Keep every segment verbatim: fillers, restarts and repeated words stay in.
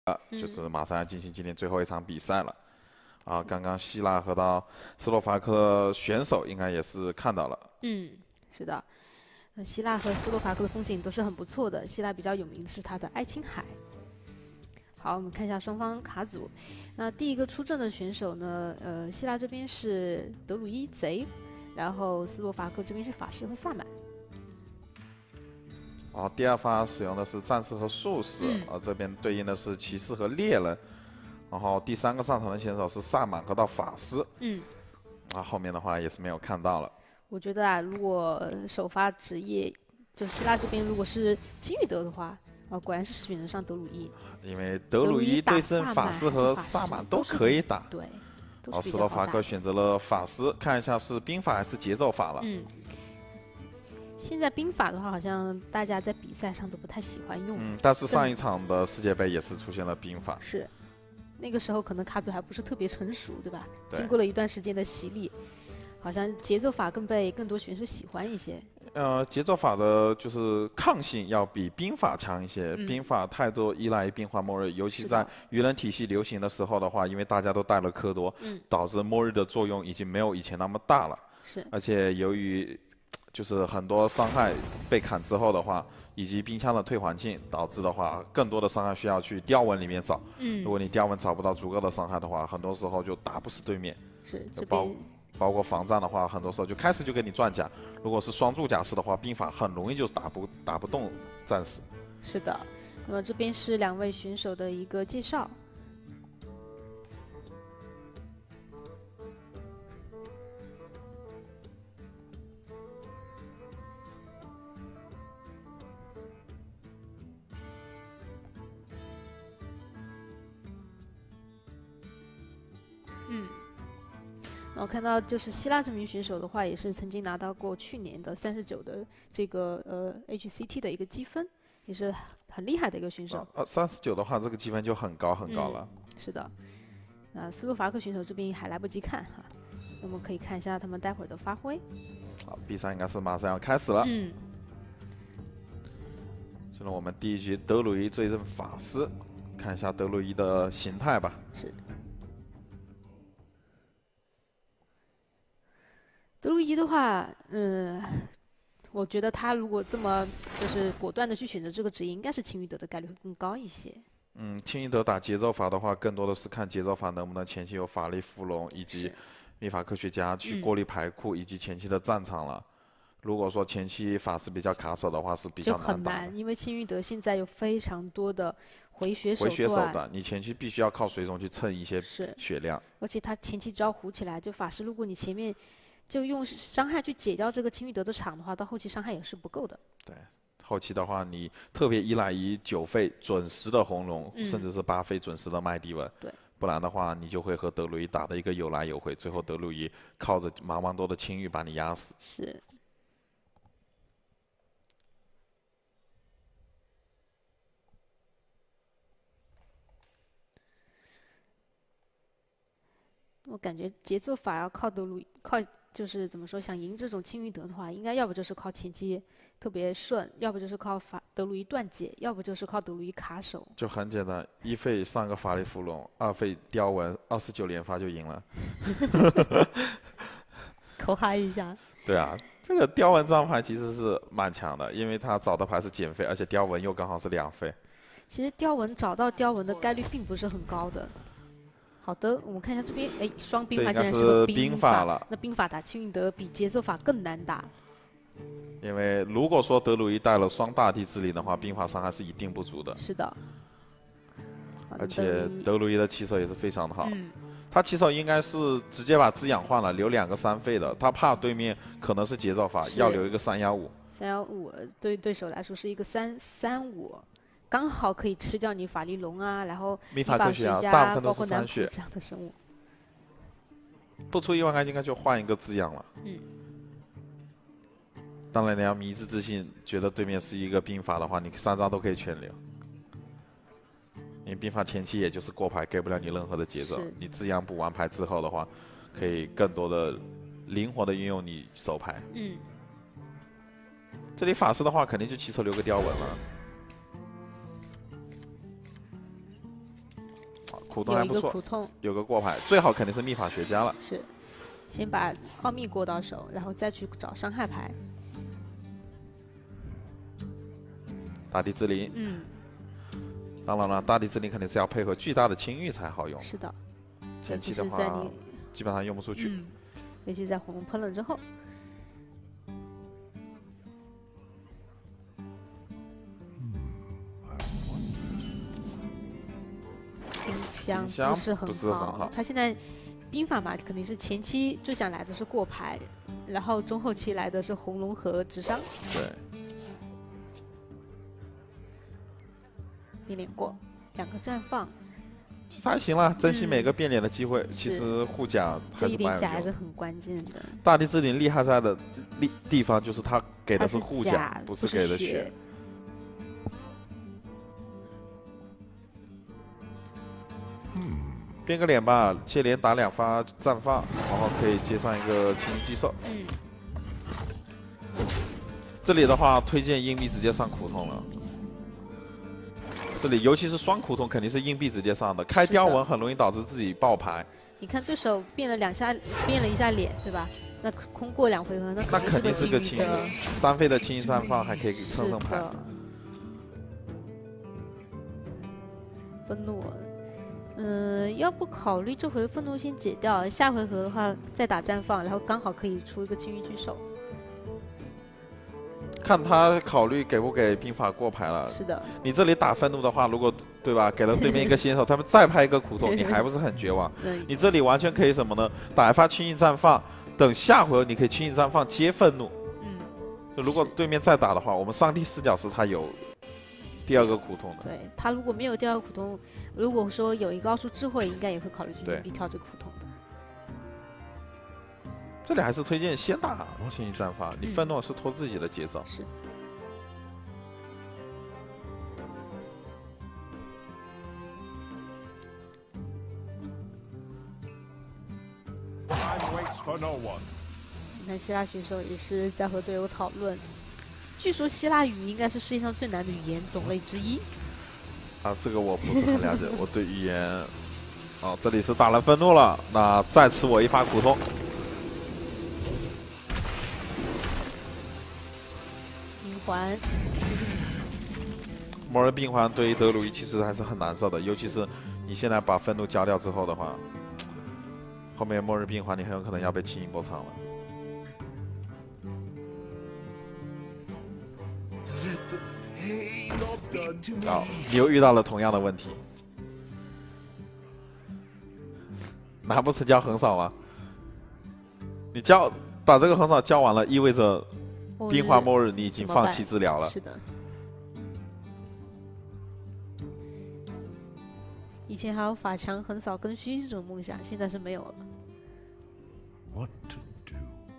就是马上要进行今天最后一场比赛了。啊，刚刚希腊和到斯洛伐克的选手应该也是看到了。 嗯，是的。那希腊和斯洛伐克的风景都是很不错的。希腊比较有名的是它的爱琴海。好，我们看一下双方卡组。那第一个出阵的选手呢，呃，希腊这边是德鲁伊贼，然后斯洛伐克这边是法师和萨满。 哦，第二发使用的是战士和术士， 嗯、 而这边对应的是骑士和猎人。然后第三个上场的选手是萨满和到法师。 嗯。 啊，后面的话也是没有看到了。 我觉得啊，如果首发职业就是希腊这边如果是金玉德的话，啊，果然是选择上德鲁伊。 因为德鲁伊对阵法师和萨满都可以打。 对。 哦，斯洛伐克选择了法师，看一下是兵法还是节奏法了。 嗯。现在兵法的话，好像大家在比赛上都不太喜欢用。 嗯，但是上一场的世界杯也是出现了兵法。 是。那个时候可能卡组还不是特别成熟，对吧？ 对。 经过了一段时间的洗礼，好像节奏法更被更多选手喜欢一些。 呃，节奏法的就是抗性要比兵法强一些。 嗯、 兵法太多依赖于变化末日，尤其在愚人体系流行的时候的话，因为大家都带了科多， 嗯、 导致末日的作用已经没有以前那么大了。 是。 而且由于就是很多伤害被砍之后的话，以及兵枪的退环境导致的话，更多的伤害需要去雕纹里面找。 嗯。 如果你雕纹找不到足够的伤害的话，很多时候就打不死对面。 是。 就包包括防战的话，很多时候就开始就给你转甲。如果是双柱甲式的话，兵法很容易就打不打不动战士。 是的。那么这边是两位选手的一个介绍。嗯，我看到就是希腊这名选手的话，也是曾经拿到过去年的三十九的这个呃 H C T 的一个积分，也是很厉害的一个选手。 呃，三十九的话，这个积分就很高很高了。 嗯、是的。那斯洛伐克选手这边还来不及看哈，那么可以看一下他们待会儿的发挥。 好，比赛应该是马上要开始了。 嗯。 现在我们第一局德鲁伊对阵法师，看一下德鲁伊的形态吧。 是。德鲁伊的话，嗯，我觉得他如果这么就是果断的去选择这个职业，应该是青玉德的概率会更高一些。 嗯，青玉德打节奏法的话，更多的是看节奏法能不能前期有法力伏龙以及秘法科学家去过滤牌库、嗯、以及前期的战场了。如果说前期法师比较卡手的话，是比较难打的。 就很难，因为青玉德现在有非常多的回血手段。 回血手段，你前期必须要靠水种去蹭一些血量。 而且他前期只要糊起来，就法师，如果你前面就用伤害去解掉这个青玉德的场的话，到后期伤害也是不够的。 对，后期的话，你特别依赖于九费准时的红龙， 嗯、 甚至是八费准时的麦迪文。 对。 不然的话，你就会和德鲁伊打的一个有来有回，最后德鲁伊靠着茫茫多的青玉把你压死。 是。我感觉节奏法要靠德鲁，靠就是怎么说，想赢这种青玉德的话，应该要不就是靠前期特别顺，要不就是靠法德鲁伊断解，要不就是靠德鲁伊卡手。 就很简单，一费上个法力伏龙，二费雕纹，二十九连发就赢了。 口嗨一下。 对啊，这个雕纹这张牌其实是蛮强的，因为他找的牌是减费，而且雕纹又刚好是两费。 其实雕纹找到雕纹的概率并不是很高的。好的，我们看一下这边，哎，双兵法竟然是个兵法了。 那兵法打青玉德比节奏法更难打。 因为如果说德鲁伊带了双大地之力的话，兵法伤害是一定不足的。 是的。 而且德鲁伊的起手也是非常的好。 嗯。 他起手应该是直接把滋养换了，留两个三费的，他怕对面可能是节奏法，要留一个三幺五。 三幺五对对手来说是一个三三五。刚好可以吃掉你法力龙啊，然后秘法科学家， 包括南普这样的生物。 不出意外，应该就换一个滋养了。 嗯。 当然，你要迷之自信，觉得对面是一个兵法的话，你三张都可以全留。因为兵法前期也就是过牌，给不了你任何的节奏。你滋养补完牌之后的话，可以更多的灵活的运用你手牌。 嗯。 这里法师的话，肯定就起手留个雕纹了。 苦痛还不错， 苦痛有个过牌，最好肯定是秘法学家了。 是，先把奥秘过到手，然后再去找伤害牌。 大地之灵， 嗯， 当然了，大地之灵肯定是要配合巨大的青玉才好用。 是的， 前期的话基本上用不出去， 嗯、尤其在火龙喷了之后。冰箱不是很好，他现在兵法嘛，肯定是前期就想来的是过牌，然后中后期来的是红龙和直伤。 对。 变脸过，两个绽放， 其实还行啦，珍惜每个变脸的机会。嗯、其实护甲还是蛮有用的，这一点甲还是很关键的。 大地之灵厉害在的地地方就是他给的是护甲，不是给的血。嗯，变个脸吧，接连打两发绽放，然后可以接上一个青鹰巨兽。 嗯， 这里的话推荐硬币直接上苦痛了。这里尤其是双苦痛，肯定是硬币直接上的。开雕纹很容易导致自己爆牌。 你看对手变了两下，变了一下脸，对吧？那空过两回合，那那肯定是个青三飞的青鹰绽放，还可以蹭蹭牌。 愤怒，嗯、呃，要不考虑这回愤怒先解掉，下回合的话再打绽放，然后刚好可以出一个青玉巨兽。 看他考虑给不给兵法过牌了。 是的， 你这里打愤怒的话，如果对吧，给了对面一个新手，他们再拍一个苦痛，你还不是很绝望？你这里完全可以什么呢？打一发青翼绽放，等下回你可以青翼绽放接愤怒。 嗯， 就如果对面再打的话，我们上帝视角是他有第二个苦痛的。 对他如果没有第二个苦痛，如果说有一个奥数智慧，应该也会考虑去硬币跳这个苦痛的。 这里还是推荐先打青翼绽放，你愤怒是拖自己的节奏。 是。你看希腊选手也是在和队友讨论，据说希腊语应该是世界上最难的语言种类之一。 啊，这个我不是很了解，我对语言……哦，这里是打了愤怒了，那再吃我一发苦痛。 环， 末日闭环对于德鲁伊其实还是很难受的，尤其是你现在把愤怒交掉之后的话，后面末日闭环你很有可能要被青鹰波场了。好，你又遇到了同样的问题，难不成交横扫吗？你交把这个横扫交完了，意味着。冰环末日，你已经放弃治疗了。 是的。以前还有法强横扫更虚这种梦想，现在是没有了。What to do？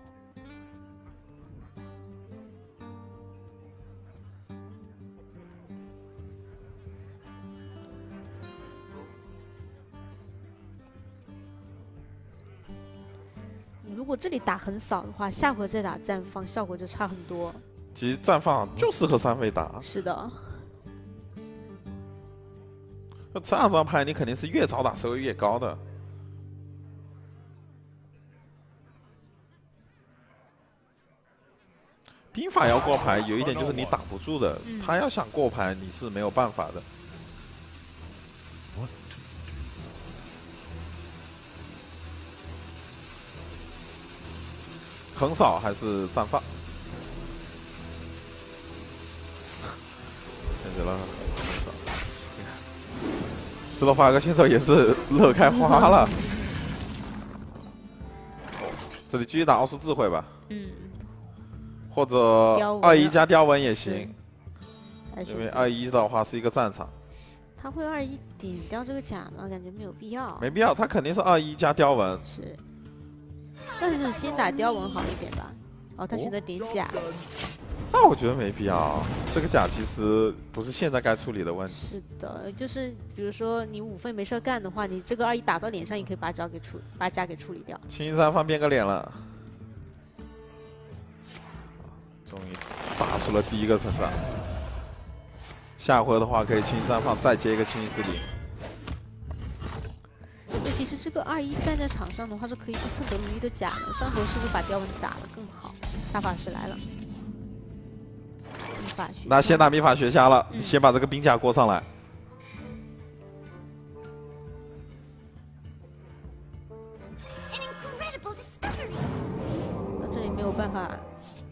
如果这里打横扫的话，下回再打绽放，效果就差很多。 其实绽放就适合三飞打。 是的。 那这样张牌你肯定是越早打收益越高的。兵法要过牌，有一点就是你挡不住的，嗯、他要想过牌你是没有办法的。横扫还是绽放？选择了横扫。斯洛伐克选手也是乐开花了。这里继续打奥数智慧吧。 嗯。 或者二一加雕纹也行，因为二一的话是一个战场。 他会二一点掉这个甲吗？感觉没有必要。 没必要，他肯定是二一加雕纹。 是。但是先打雕纹好一点吧。哦，他选择点甲。 那我觉得没必要，这个甲其实不是现在该处理的问题。 是的，就是比如说你五分没事干的话，你这个二一打到脸上，也可以把甲给处，把甲给处理掉。 青翼绽放变个脸了，终于打出了第一个成长。下回的话可以青翼绽放再接一个青翼之灵。 实这个二一站在场上的话是可以去蹭德鲁伊的甲的，上回是不是把雕纹打了更好？大法师来了，秘法学。 那先打秘法学家了， 嗯、 先把这个兵甲过上来。 那这里没有办法。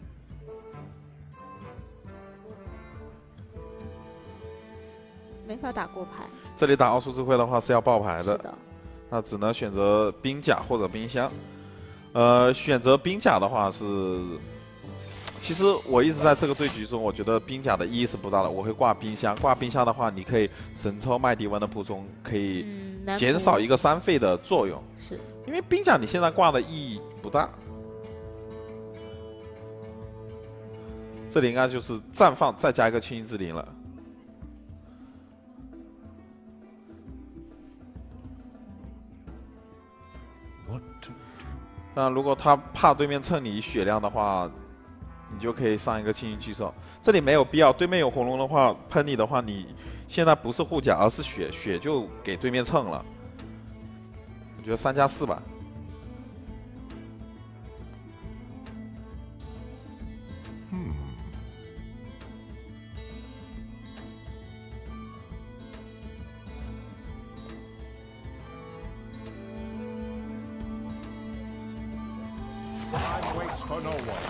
没法打过牌， 这里打奥数智慧的话是要爆牌的， 是的， 那只能选择兵甲或者冰箱。呃，选择兵甲的话是，其实我一直在这个对局中，我觉得兵甲的意义是不大的。我会挂冰箱，挂冰箱的话，你可以神抽麦迪文的仆从，可以减少一个三费的作用。 嗯、是， 因为兵甲你现在挂的意义不大。这里应该就是绽放，再加一个青音之灵了。 那如果他怕对面蹭你血量的话，你就可以上一个轻盈巨兽。这里没有必要，对面有红龙的话喷你的话，你现在不是护甲，而是血，血就给对面蹭了。我觉得三加四吧。 嗯。 Time waits for no one.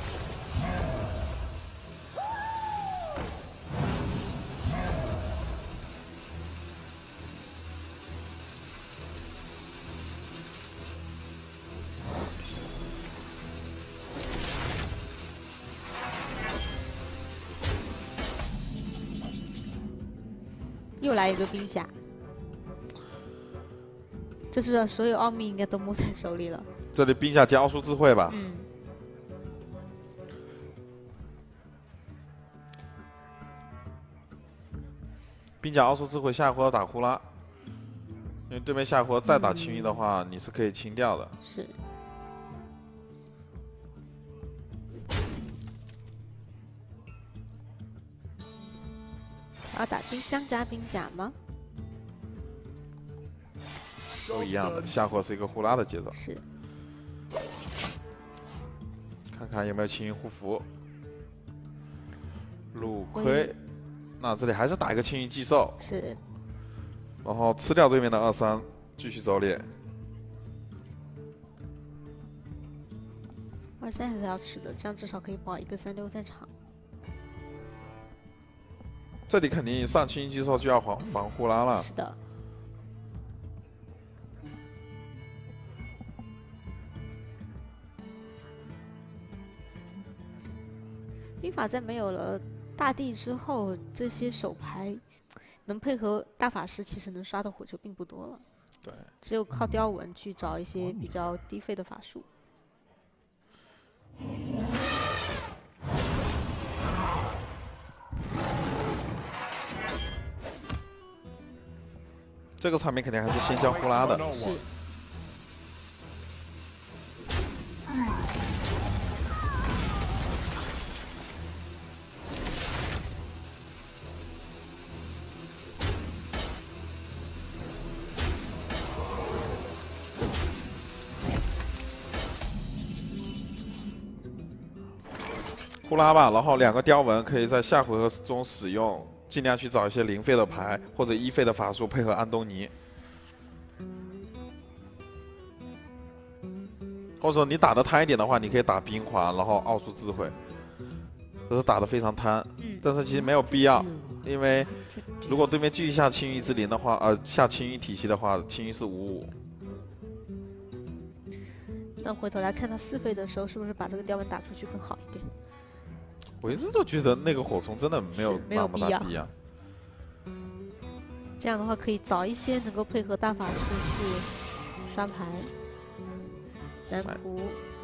又来一个兵甲，这是所有奥秘应该都摸在手里了。 这里兵甲加奥数智慧吧。 嗯。 兵甲奥数智慧下一回合打呼啦，因为对面下一回合再打青衣的话，嗯、你是可以清掉的。 是。要打冰箱加兵甲吗？ 都一样的，下回是一个呼啦的节奏。 是。 看看有没有青云护符。陆亏，那这里还是打一个青云寄兽。 是。 然后吃掉对面的二三，继续走脸。 二三还是要吃的，这样至少可以保一个三六在场。 这里肯定上青云寄兽就要防防呼啦了。 是的。 兵法在没有了大地之后，这些手牌能配合大法师，其实能刷的火球并不多了。 对， 只有靠雕纹去找一些比较低费的法术。 这个场面肯定还是先交呼啦的。 是。 呼啦吧，然后两个雕纹可以在下回合中使用，尽量去找一些零费的牌或者一费的法术配合安东尼，或者说你打的贪一点的话，你可以打冰环，然后奥数智慧，这是打的非常贪，但是其实没有必要，因为如果对面继续下青鱼之灵的话，呃，下青鱼体系的话，青鱼是五五。 那回头来看他四费的时候，是不是把这个雕纹打出去更好一点？ 我一直都觉得那个火虫真的没有那么大必要。 这样的话可以早一些能够配合大法师去刷牌。南仆。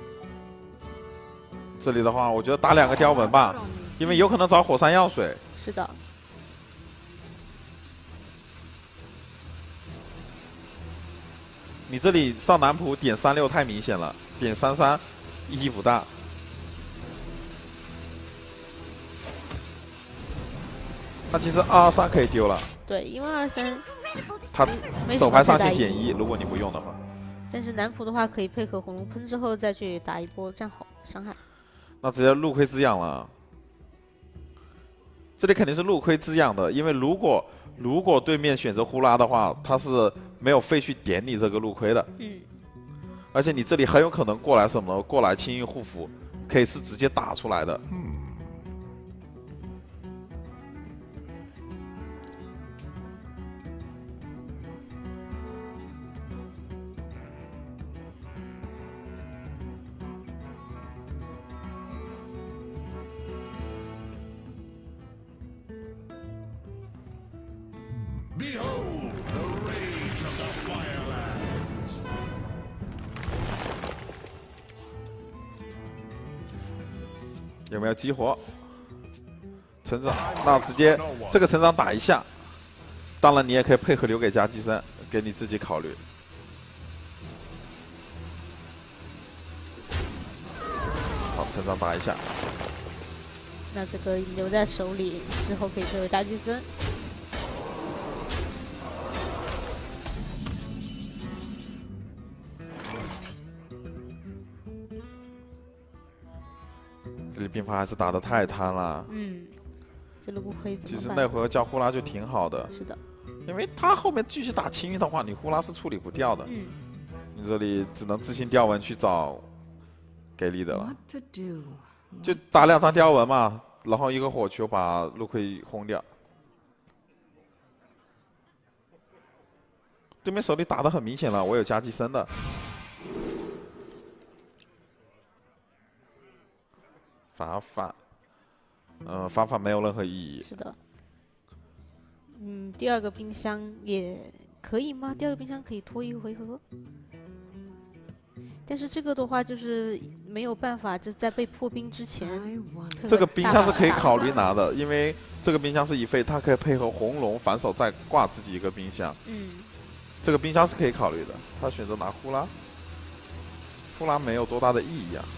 这里的话，我觉得打两个雕纹吧，因为有可能找火山药水。 是的。 你这里上南仆点三六太明显了，点三三意义不大。他其实二二三可以丢了。 对，因为二三他手牌上限减一，如果你不用的话。 但是南普的话，可以配合红龙喷之后再去打一波战吼伤害。 那直接陆亏滋养了。这里肯定是陆亏滋养的，因为如果如果对面选择呼啦的话，他是没有废去点你这个陆亏的。 嗯。 而且你这里很有可能过来什么？过来轻运护符，可以是直接打出来的。 嗯。Behold the rage of the Firelands. 有没有激活？成长，那直接这个成长打一下。当然，你也可以配合留给加基森，给你自己考虑。好，成长打一下。 那这个留在手里之后可以配合加基森。 这里兵法还是打得太贪了。 嗯，这个不亏。 其实那回合叫呼啦就挺好的。 是的。因为他后面继续打青运的话，你呼啦是处理不掉的。 嗯。 你这里只能自行吊纹去找给力的了。就打两张吊纹嘛，然后一个火球把陆亏轰掉。对面手里打得很明显了，我有加基森的。法法，呃，法法没有任何意义。 是的。嗯，第二个冰箱也可以吗？第二个冰箱可以拖一个回合。但是这个的话就是没有办法，就在被破冰之前。 这个冰箱是可以考虑拿的，因为这个冰箱是一费，它可以配合红龙反手再挂自己一个冰箱。 嗯。 这个冰箱是可以考虑的，他选择拿呼啦，呼啦没有多大的意义啊。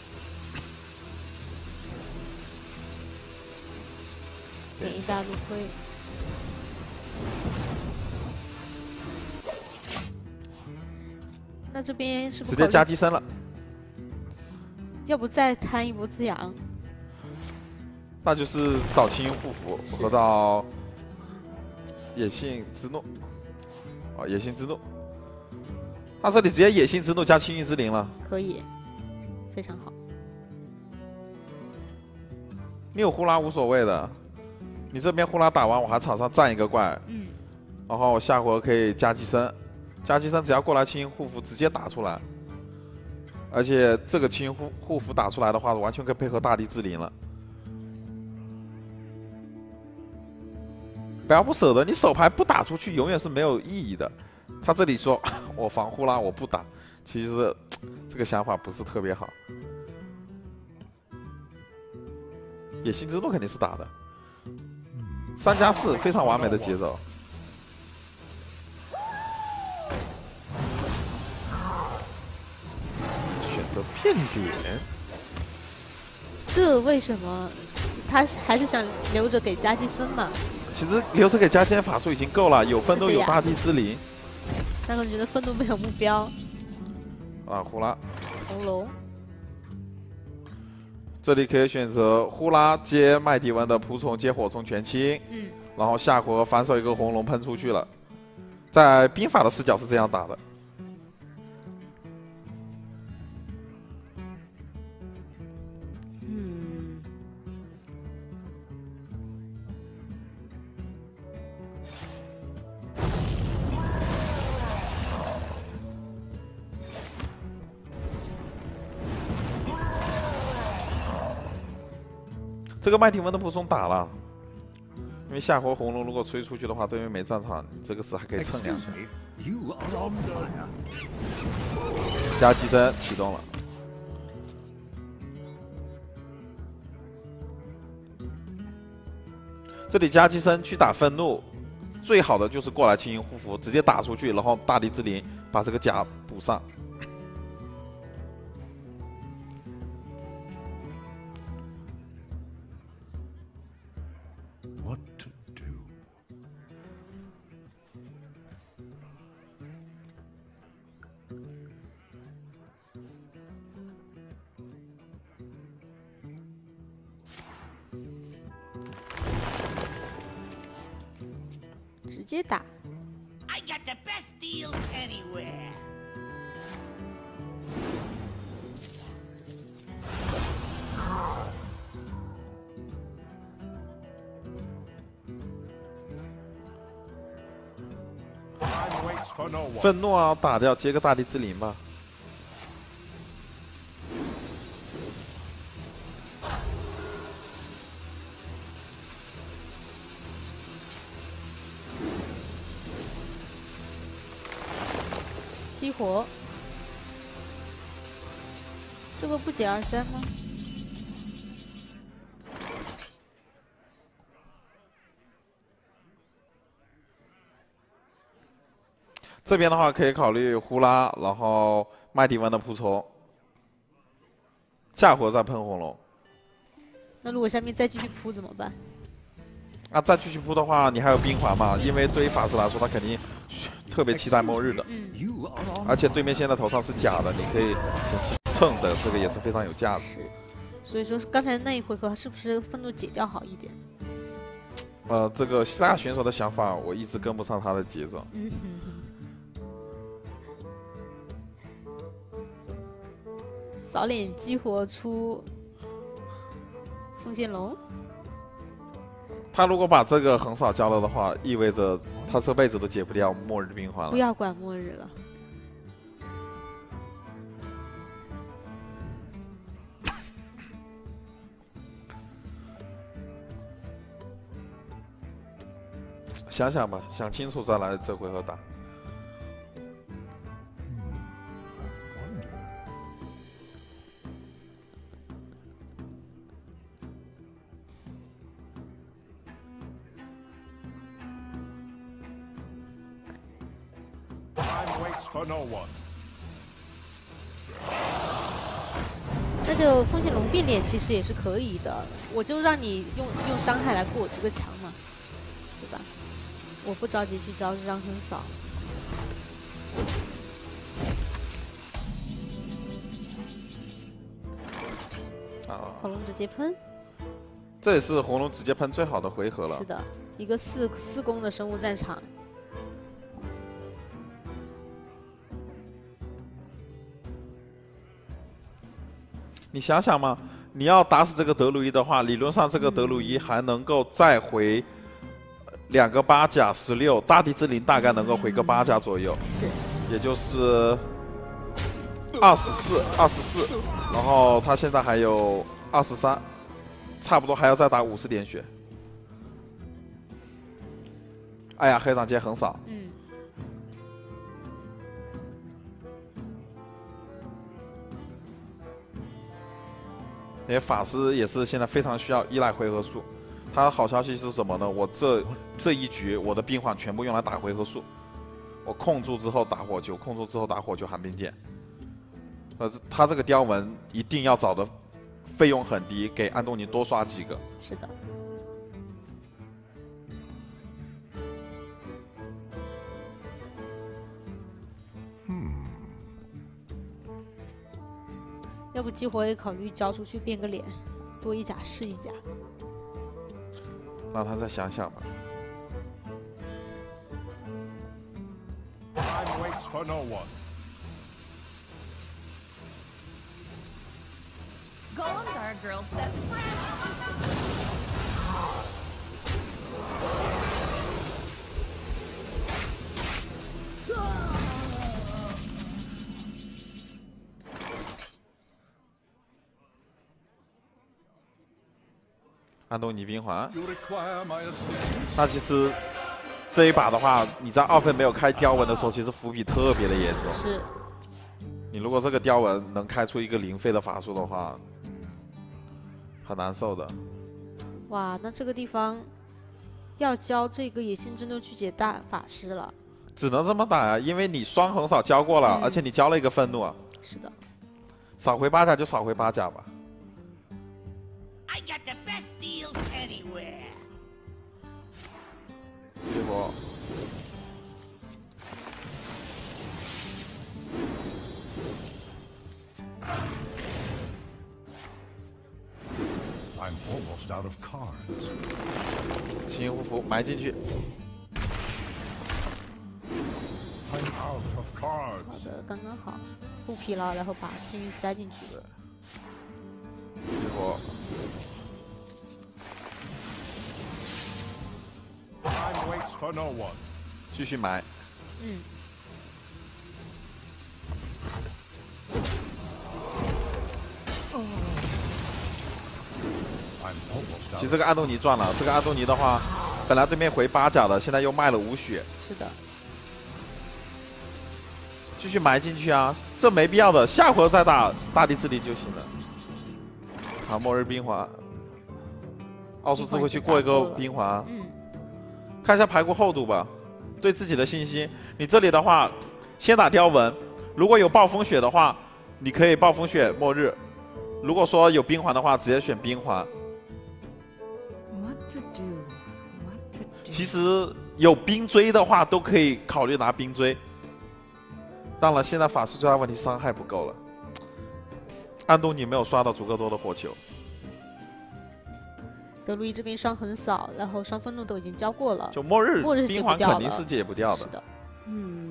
点一下陆亏。那这边是不是直接加基森了？ 要不再摊一波滋养？ 那就是找青运护符和到野性之怒。啊，野性之怒。他这里直接野性之怒加青运之灵了。 可以，非常好。 你有呼啦无所谓的。你这边呼啦打完，我还场上站一个怪， 嗯， 然后我下回合可以加基森，加基森只要过来青运护符直接打出来，而且这个青运护护符打出来的话，完全可以配合大地之灵了。不要不舍得，你手牌不打出去永远是没有意义的。他这里说我防呼啦我不打，其实这个想法不是特别好。野性之怒肯定是打的。三加四非常完美的节奏。选择变脸， 这为什么？他还是想留着给加基森嘛？ 其实留着给加基森法术已经够了，有愤怒有大地之灵。 但是我觉得愤怒没有目标。 啊，呼啦， 红龙。 这里可以选择呼啦接麦迪文的仆从接火虫全清， 嗯， 然后下回合反手一个红龙喷出去了。在兵法的视角是这样打的。 嗯， 这个麦迪文的仆从打了。因为下回红龙如果吹出去的话，对面没战场，你这个时还可以蹭两下。加基森启动了，这里加基森去打愤怒，最好的就是过来青云护符，直接打出去，然后大地之灵把这个甲补上。 接打。 I got the best deals anywhere. 愤怒啊，打掉，接个大地之灵吧。 激活，这个不解二三吗？ 这边的话可以考虑呼啦，然后麦迪文的扑冲，下回再喷红龙。 那如果下面再继续扑怎么办？ 啊，再继续扑的话，你还有冰环嘛？因为对于法师来说，他肯定特别期待末日的。 嗯。 而且对面现在头上是假的，你可以蹭的，这个也是非常有价值。 是。所以说刚才那一回合是不是愤怒解掉好一点？ 呃，这个希腊选手的想法，我一直跟不上他的节奏。 嗯哼哼。扫脸激活出风剑龙。 他如果把这个横扫交了的话，意味着他这辈子都解不掉末日冰环了。 不要管末日了。 想想吧，想清楚再来这回合打。 那就风剑龙变脸其实也是可以的，我就让你用用伤害来过我这个墙嘛，对吧？我不着急去招这张横扫。 啊！ 火龙直接喷。 这也是红龙直接喷最好的回合了。 是的，一个四四攻的生物战场。 你想想嘛，你要打死这个德鲁伊的话，理论上这个德鲁伊还能够再回两个八甲十六，大地之灵大概能够回个八甲左右， 是， 也就是二十四、二十四，然后他现在还有二十三，差不多还要再打五十点血。哎呀，黑长街横扫。 嗯。 因为法师也是现在非常需要依赖回合数，他的好消息是什么呢？我这这一局我的冰环全部用来打回合数，我控住之后打火球，控住之后打火球寒冰剑。呃，他这个雕纹一定要找的费用很低，给安东尼多刷几个。 是的。要不激活也考虑交出去变个脸，多一甲是一甲。 让他再想想吧。 Time waits for no one. Golems are a girl's best friend. 安东尼冰环，那其实这一把的话，你在二分没有开雕纹的时候，其实伏笔特别的严重。 是。 你如果这个雕纹能开出一个零费的法术的话，很难受的。 哇，那这个地方要交这个野性真就去解大法师了。 只能这么打呀，因为你双横扫交过了，嗯、而且你交了一个愤怒。 是的。 扫回八甲就扫回八甲吧。 I got the best deals anywhere. 激活。 I'm almost out of cards. 清护符埋进去。 好的，刚刚好，不疲劳，然后把幸运塞进去。 激活。继续买。 嗯。 其实这个安东尼赚了，这个安东尼的话，本来对面回八甲的，现在又卖了五血。 是的。 继续埋进去啊，这没必要的，下回再打大地之灵就行了。好，末日冰环，奥数智慧去过一个冰环。 嗯。 看一下排骨厚度吧，对自己的信心。你这里的话，先打雕纹，如果有暴风雪的话，你可以暴风雪末日；如果说有冰环的话，直接选冰环。其实有冰锥的话，都可以考虑拿冰锥。当然，现在法师最大问题伤害不够了。安东尼没有刷到足够多的火球。 德鲁伊这边伤横扫，然后伤愤怒都已经交过了。 就末日末日冰环肯定是解不掉的。 是的。嗯。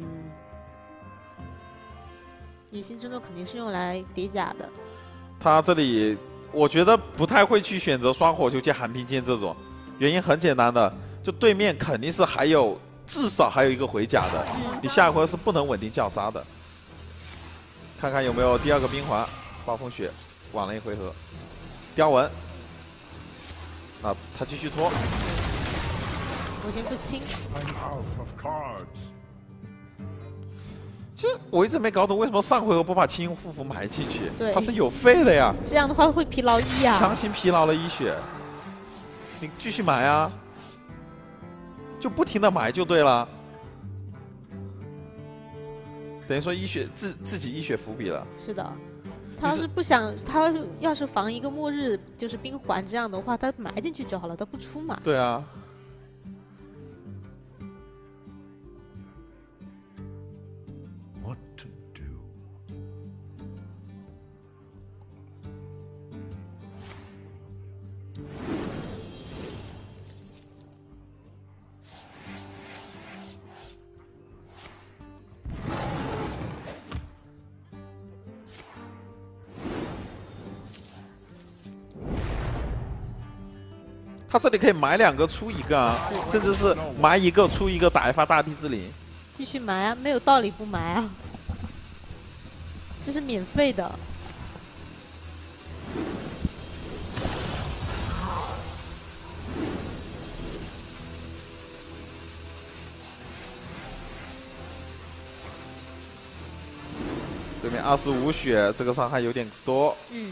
野心之怒肯定是用来叠甲的。 他这里我觉得不太会去选择双火球接寒冰剑这种，原因很简单的，就对面肯定是还有至少还有一个回甲的， 嗯、 你下一回是不能稳定叫杀的。看看有没有第二个冰环，暴风雪，晚了一回合，雕纹，啊，他继续拖。 我先不清。 其实我一直没搞懂为什么上回合不把青用护符埋进去， 对， 它是有费的呀。 这样的话会疲劳一啊， 强行疲劳了一血，你继续埋啊，就不停的埋就对了。等于说一血自自己一血伏笔了。 是的，他要是不想，他要是防一个末日就是冰环这样的话，他埋进去就好了，他不出嘛。 对啊。他这里可以埋两个出一个啊，甚至是埋一个出一个，打一发大地之灵。 继续埋啊，没有道理不埋啊，这是免费的。 对面二十五血，这个伤害有点多。 嗯。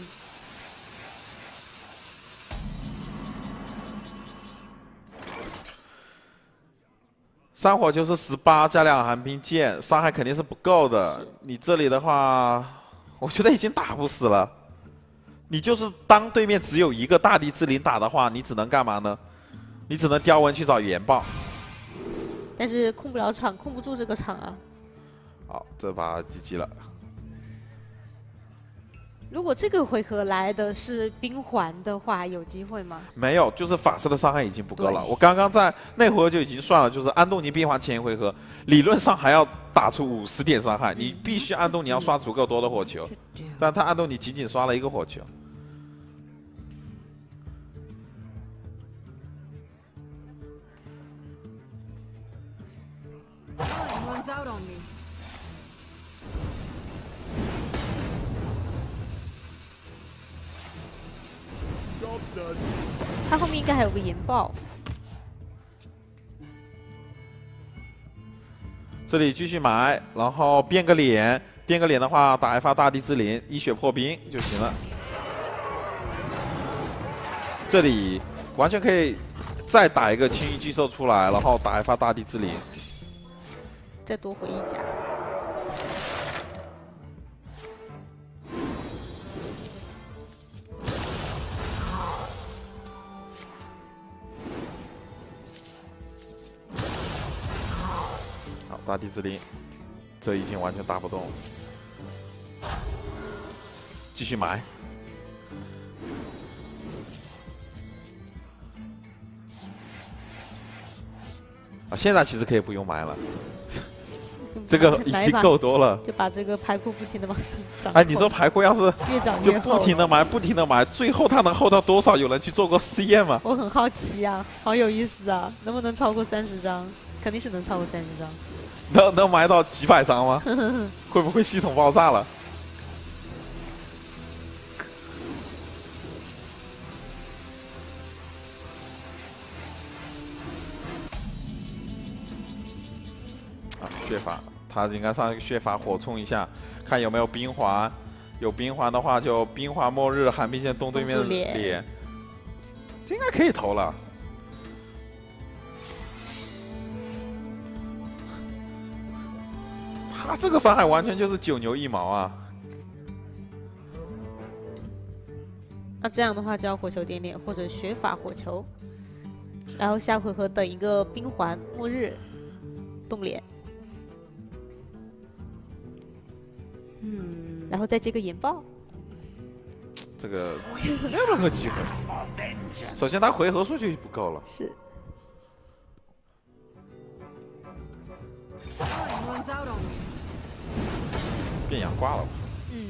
三火就是十八加两寒冰剑，伤害肯定是不够的。你这里的话，我觉得已经打不死了。你就是当对面只有一个大地之灵打的话，你只能干嘛呢？你只能雕纹去找原爆。 但是控不了场，控不住这个场啊。 好，这把 G G 了。 如果这个回合来的是冰环的话，有机会吗？ 没有，就是法师的伤害已经不够了。我刚刚在那回合就已经算了，就是安东尼冰环前一回合，理论上还要打出五十点伤害，你必须安东尼要刷足够多的火球，但他安东尼仅仅刷了一个火球。 他后面应该还有个研爆。 这里继续埋，然后变个脸，变个脸的话打一发大地之灵，一血破冰就行了。这里完全可以再打一个青玉巨兽出来，然后打一发大地之灵， 再多回一甲。 大地之灵，这已经完全打不动，继续埋。啊，现在其实可以不用埋了。 这个已经够多了。 就把这个牌库不停的往上涨。 哎，你说牌库要是越涨就越厚， 不停的买，不停的买，最后它能厚到多少？有人去做过实验吗？ 我很好奇啊，好有意思啊，能不能超过三十张？肯定是能超过三十张。 能能买到几百张吗？会不会系统爆炸了？啊，血法，他应该上一个血法火冲一下，看有没有冰环。有冰环的话，就冰环末日寒冰剑东对面的脸，这应该可以投了。他这个伤害完全就是九牛一毛啊！ 那这样的话就要火球点点或者血法火球，然后下回合等一个冰环末日冻脸，嗯，然后再接个研爆。 这个没有任何机会。首先他回合数就不够了。 是。 变阳挂了吧？ 嗯。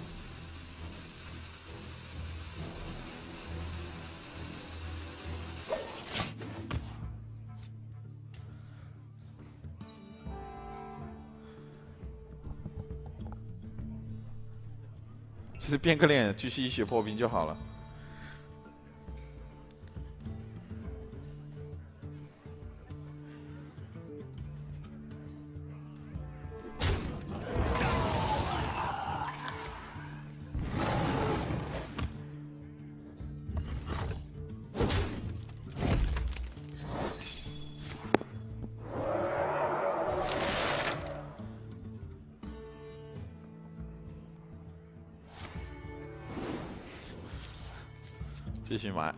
其实变个脸继续一血破冰就好了。继续买。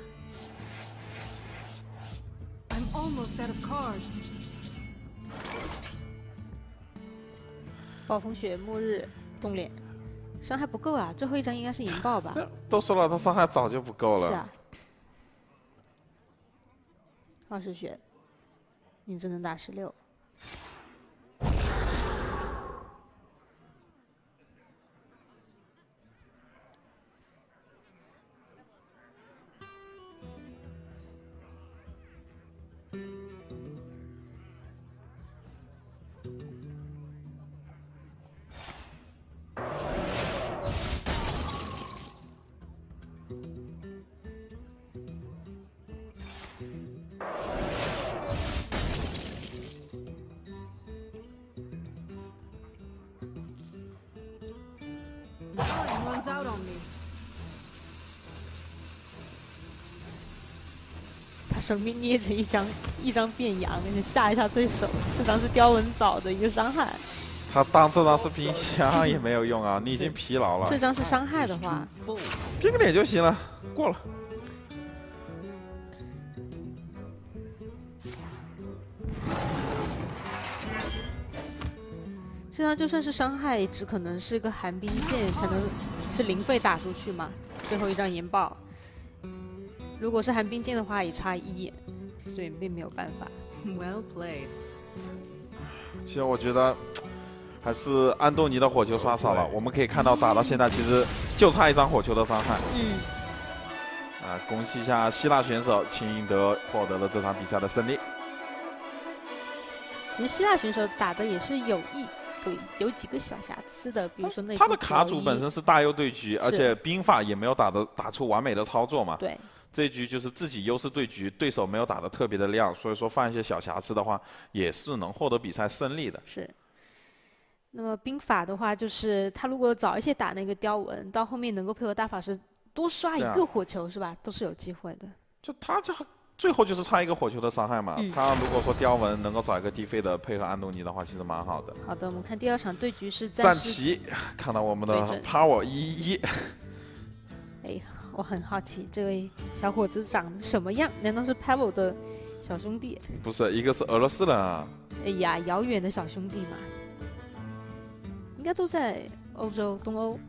I'm almost out of cards. 暴风雪末日冻脸，伤害不够啊！最后一张应该是引爆吧？ 都说了，他伤害早就不够了。 是啊。二十血，你只能打十六。 Runs out on me. 他手里捏着一张一张变羊，吓一下对手。这张是雕文藻的一个伤害。 他当这张是冰箱也没有用啊，你已经疲劳了。 这张是伤害的话， 变个脸就行了，过了。 这张就算是伤害，只可能是个寒冰剑，才能是零费打出去嘛。最后一张研爆，如果是寒冰剑的话，也差一，所以并没有办法。 Well played. 其实我觉得还是安东尼的火球刷少了。我们可以看到打到现在，其实就差一张火球的伤害。 嗯。 啊，恭喜一下希腊选手秦德获得了这场比赛的胜利。 其实希腊选手打的也是有意。有几个小瑕疵的，比如说那他的卡组本身是大优对局，而且兵法也没有打的打出完美的操作嘛。 对， 这一局就是自己优势对局，对手没有打的特别的亮，所以说犯一些小瑕疵的话，也是能获得比赛胜利的。 是。那么兵法的话，就是他如果早一些打那个雕纹，到后面能够配合大法师多刷一个火球，是吧？都是有机会的。 就他就。最后就是差一个火球的伤害嘛， 嗯、 他如果说雕纹能够找一个低费的配合安东尼的话，其实蛮好的。 好的，我们看第二场对局是战旗，看到我们的 Power 一一一。 哎，我很好奇这位小伙子长得什么样？难道是 Power 的小兄弟？ 不是，一个是俄罗斯人啊。 哎呀，遥远的小兄弟嘛，应该都在欧洲、东欧。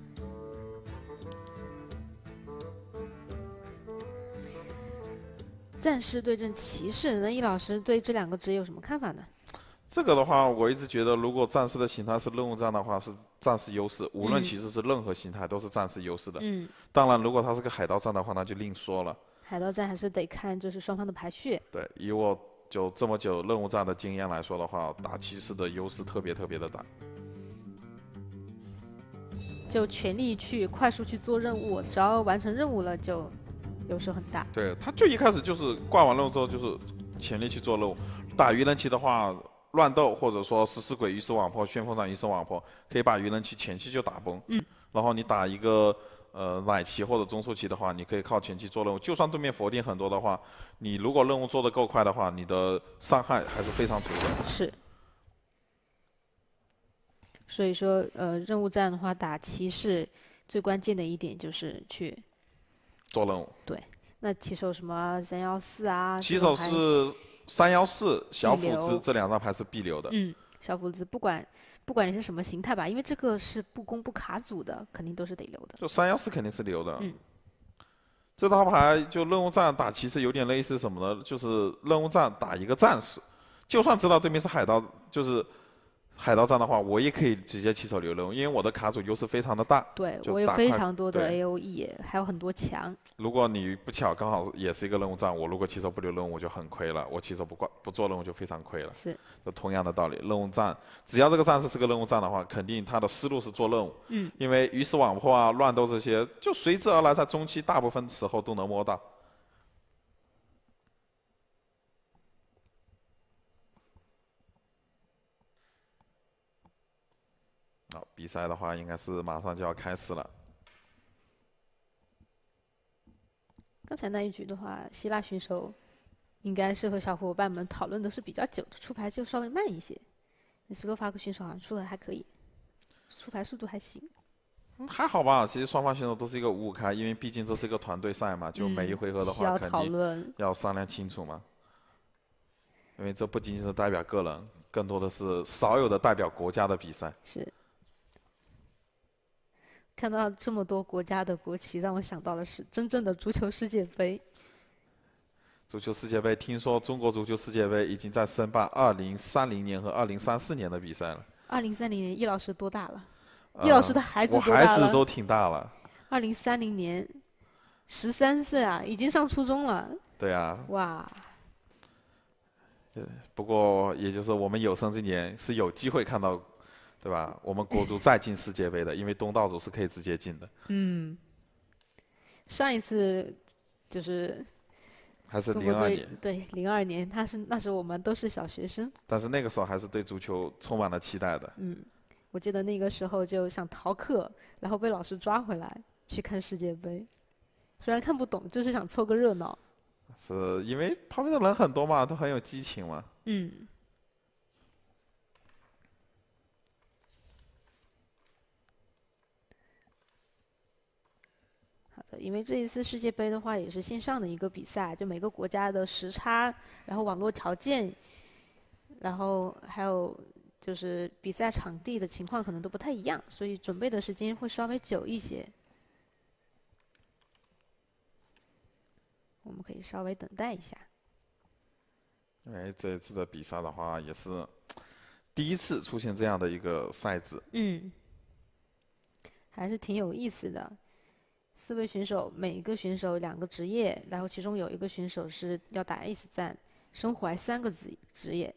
战士对阵骑士，那易老师对这两个职业有什么看法呢？ 这个的话，我一直觉得，如果战士的形态是任务战的话，是战士优势。无论其实是任何形态，都是战士优势的。 嗯。 当然，如果它是个海盗战的话，那就另说了。 海盗战还是得看就是双方的排序。 对，以我就这么久任务战的经验来说的话，打骑士的优势特别特别的大。 就全力去快速去做任务，只要完成任务了就优势很大。 对，他就一开始就是挂完任务之后就是全力去做任务。打鱼人旗的话，乱斗或者说食尸鬼、鱼死网破、旋风斩、鱼死网破，可以把鱼人旗前期就打崩。 嗯。 然后你打一个呃奶旗或者中速旗的话，你可以靠前期做任务。就算对面佛定很多的话，你如果任务做得够快的话，你的伤害还是非常足的。 是。所以说，呃，任务战的话，打骑士最关键的一点就是去做任务。 对，那骑手什么三幺四啊？ 骑手是三幺四、小斧子这两张牌是必留的。 嗯，小斧子不管不管你是什么形态吧，因为这个是不攻不卡组的，肯定都是得留的。 就三幺四肯定是留的。 嗯。 这套牌就任务战打骑士有点类似什么呢？就是任务战打一个战士，就算知道对面是海盗，就是。海盗战的话，我也可以直接起手留任务，因为我的卡组优势非常的大。 对，我有非常多的 A O E， 还有很多墙。如果你不巧刚好也是一个任务战，我如果起手不留任务，我就很亏了；我起手不挂不做任务就非常亏了。 是。 就同样的道理，任务战只要这个战士是个任务战的话，肯定他的思路是做任务。 嗯。 因为鱼死网破啊、乱斗这些，就随之而来，在中期大部分时候都能摸到。好，比赛的话应该是马上就要开始了。 刚才那一局的话，希腊选手应该是和小伙伴们讨论的是比较久的，出牌就稍微慢一些。斯洛伐克选手好像出的还可以，出牌速度还行。 嗯，还好吧。其实双方选手都是一个五五开，因为毕竟这是一个团队赛嘛，就每一回合的话，肯定要商量清楚嘛。因为这不仅仅是代表个人，更多的是少有的代表国家的比赛。 是。看到这么多国家的国旗，让我想到的是真正的足球世界杯。 足球世界杯，听说中国足球世界杯已经在申办二零三零年和二零三四年的比赛了。 二零三零年，易老师多大了？ 呃、 易老师的孩子多大了？ 我孩子都挺大了。 二零三零年，十三岁啊，已经上初中了。 对啊。 哇。 不过，也就是我们有生之年是有机会看到。对吧？我们国足再进世界杯的，因为东道主是可以直接进的。 嗯。上一次就是还是零二年。 对，零二年，他是那时我们都是小学生。 但是那个时候还是对足球充满了期待的。 嗯，我记得那个时候就想逃课，然后被老师抓回来去看世界杯，虽然看不懂，就是想凑个热闹。 是因为旁边的人很多嘛，都很有激情嘛。 嗯。因为这一次世界杯的话也是线上的一个比赛，就每个国家的时差，然后网络条件，然后还有就是比赛场地的情况可能都不太一样，所以准备的时间会稍微久一些。我们可以稍微等待一下。 因为这一次的比赛的话，也是第一次出现这样的一个赛制。 嗯，还是挺有意思的。四位选手，每一个选手两个职业，然后其中有一个选手是要打 ace 战，身怀三个职职业。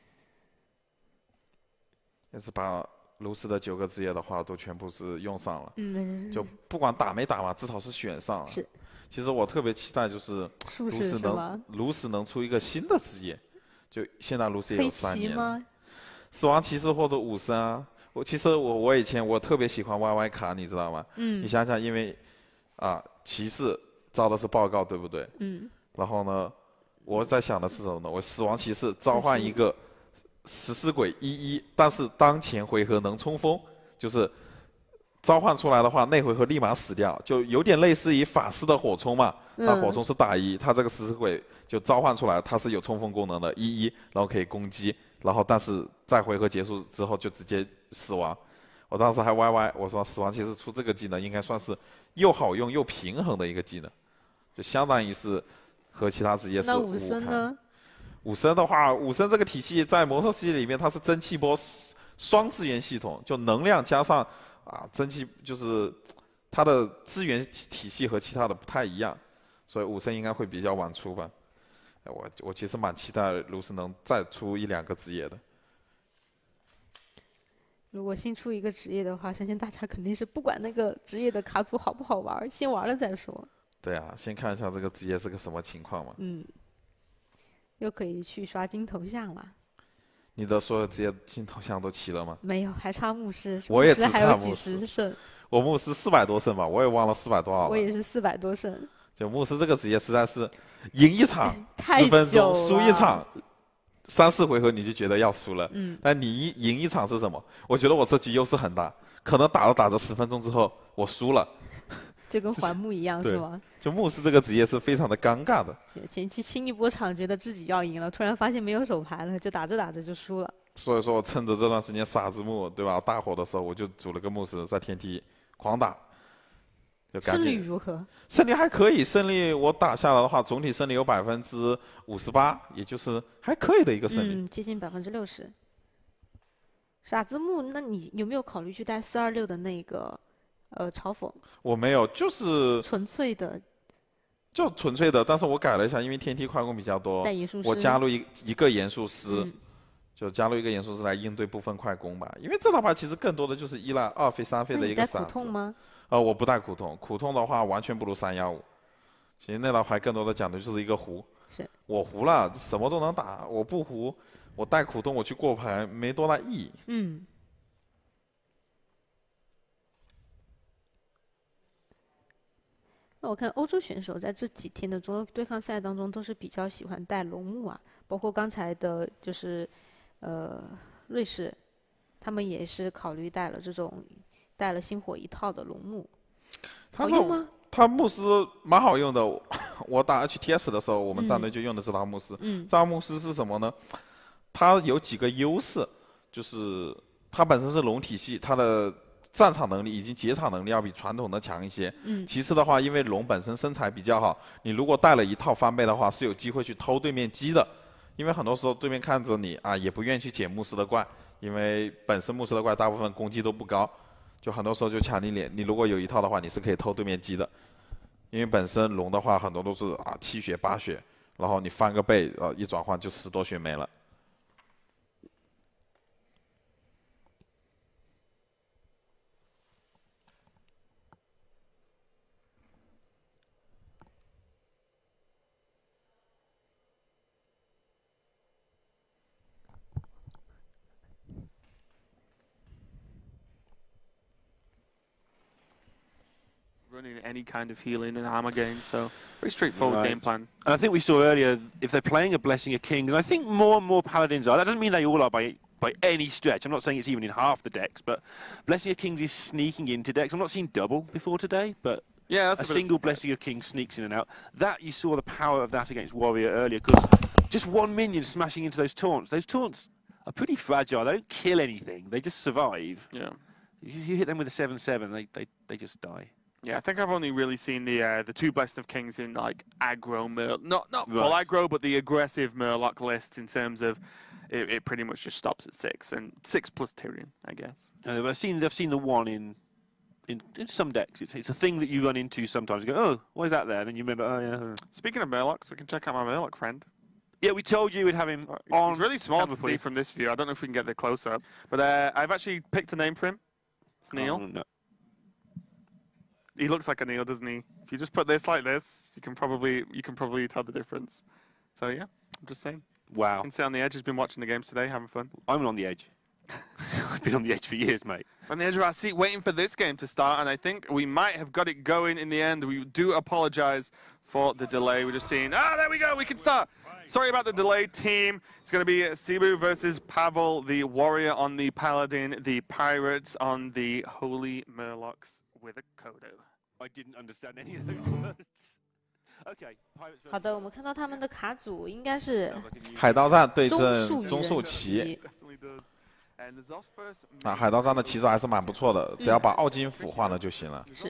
也是把炉石的九个职业的话都全部是用上了。 嗯。 就不管打没打嘛，至少是选上了。 是。 其实我特别期待就是炉石能炉石能出一个新的职业，就现在炉石也有三年了。死亡骑士或者武僧啊，我其实我我以前我特别喜欢 Y Y 卡，你知道吗？ 嗯。 你想想，因为啊，骑士招的是报告，对不对？ 嗯。 然后呢，我在想的是什么呢？我死亡骑士召唤一个食尸鬼一一，但是当前回合能冲锋，就是召唤出来的话，那回合立马死掉，就有点类似于法师的火冲嘛。 嗯、 那火冲是打一，他这个食尸鬼就召唤出来，它是有冲锋功能的，一一，然后可以攻击，然后但是在回合结束之后就直接死亡。我当时还歪歪，我说死亡骑士出这个技能应该算是又好用又平衡的一个技能，就相当于是和其他职业是那武僧呢？ 武僧的话，武僧这个体系在魔兽世界里面，它是蒸汽波双资源系统，就能量加上啊蒸汽，就是它的资源体系和其他的不太一样，所以武僧应该会比较晚出吧。我我其实蛮期待炉石能再出一两个职业的。 如果新出一个职业的话，相信大家肯定是不管那个职业的卡组好不好玩，先玩了再说。 对啊，先看一下这个职业是个什么情况嘛。 嗯。又可以去刷金头像了。 你的所有职业金头像都齐了吗？ 没有，还差牧师。 我也只还有几差牧师十胜。 我牧师四百多胜吧，我也忘了四百多少了。 我也是四百多胜。 就牧师这个职业实在是，赢一场太十分钟， 久了输一场三四回合你就觉得要输了。 嗯。 但你一赢一场是什么？我觉得我这局优势很大，可能打着打着十分钟之后我输了。 就跟还牧一样是吗？ 就牧师这个职业是非常的尴尬的。 前期清一波场，觉得自己要赢了，突然发现没有手牌了，就打着打着就输了。 所以说我趁着这段时间傻子木对吧大火的时候，我就组了个牧师在天梯狂打。就赶紧胜率如何？ 胜率还可以，胜率我打下来的话，总体胜率有百分之五十八，也就是还可以的一个胜率。 嗯，接近百分之六十。傻子木，那你有没有考虑去带四二六的那个？呃，嘲讽我没有，就是纯粹的， 就纯粹的。但是我改了一下，因为天梯快攻比较多， 带严术师我加入一一个严术师， 嗯、 就加入一个严术师来应对部分快攻吧。因为这套牌其实更多的就是依赖二费三费的一个傻子。你带苦痛吗？ 呃，我不带苦痛，苦痛的话完全不如三幺五。其实那套牌更多的讲的就是一个胡， 是我胡了，什么都能打；我不胡，我带苦痛我去过牌没多大意义。 嗯。那我看欧洲选手在这几天的中欧对抗赛当中，都是比较喜欢带龙木啊，包括刚才的，就是呃瑞士，他们也是考虑带了这种带了星火一套的龙木。好用吗？ 他牧师蛮好用的，我打 H T S 的时候，我们战队就用的这套牧师。 嗯。 这套牧师是什么呢？它有几个优势，就是它本身是龙体系，它的战场能力以及解场能力要比传统的强一些。 嗯。 其次的话，因为龙本身身材比较好，你如果带了一套翻倍的话，是有机会去偷对面鸡的。因为很多时候对面看着你啊，也不愿意去捡牧师的怪，因为本身牧师的怪大部分攻击都不高，就很多时候就抢你脸。你如果有一套的话，你是可以偷对面鸡的。因为本身龙的话很多都是啊七血八血，然后你翻个倍，呃一转换就十多血没了。 running any kind of healing and armor gain, so very straightforward right. game plan. And I think we saw earlier, if they're playing a Blessing of Kings, and I think more and more Paladins are, that doesn't mean they all are by by any stretch. I'm not saying it's even in half the decks, but Blessing of Kings is sneaking into decks. I'm not seeing double before today, but yeah, a single Blessing of Kings sneaks in and out. That, you saw the power of that against Warrior earlier, because just one minion smashing into those taunts. Those taunts are pretty fragile. They don't kill anything. They just survive. Yeah. You, you hit them with a seven seven, they, they, they just die. Yeah, I think I've only really seen the uh, the two Blessing of Kings in like aggro Mur not not right. full aggro, but the aggressive Murloc list in terms of it, it pretty much just stops at six and six plus Tyrion, I guess. Uh, I've seen I've seen the one in in, in some decks. It's it's a thing that you run into sometimes. You go, oh, why is that there? And then you remember, oh yeah. Speaking of Murlocs, we can check out my Murloc friend. Yeah, we told you we'd have him on. He's really small to see from this view. I don't know if we can get the close up, but uh, I've actually picked a name for him. It's Neil. Oh, no. He looks like a Neil, doesn't he? If you just put this like this, you can probably you can probably tell the difference. So yeah, I'm just saying. Wow. You can sit on the edge. He's been watching the games today, having fun. I'm on the edge. I've been on the edge for years, mate. On the edge of our seat, waiting for this game to start, and I think we might have got it going in the end. We do apologise for the delay. We're just seeing. Ah, there we go. We can start. Sorry about the delay, team. It's going to be Cebu versus Pavel, the warrior on the paladin, the pirates on the holy Murlocs with a Kodo. I didn't understand any of those words. Okay. 好的，我们看到他们的卡组应该是海盗战对中阵速中速骑。 And the Zosphorus 啊，海盗战的旗子还是蛮不错的，只要把奥金斧换了就行了。 是。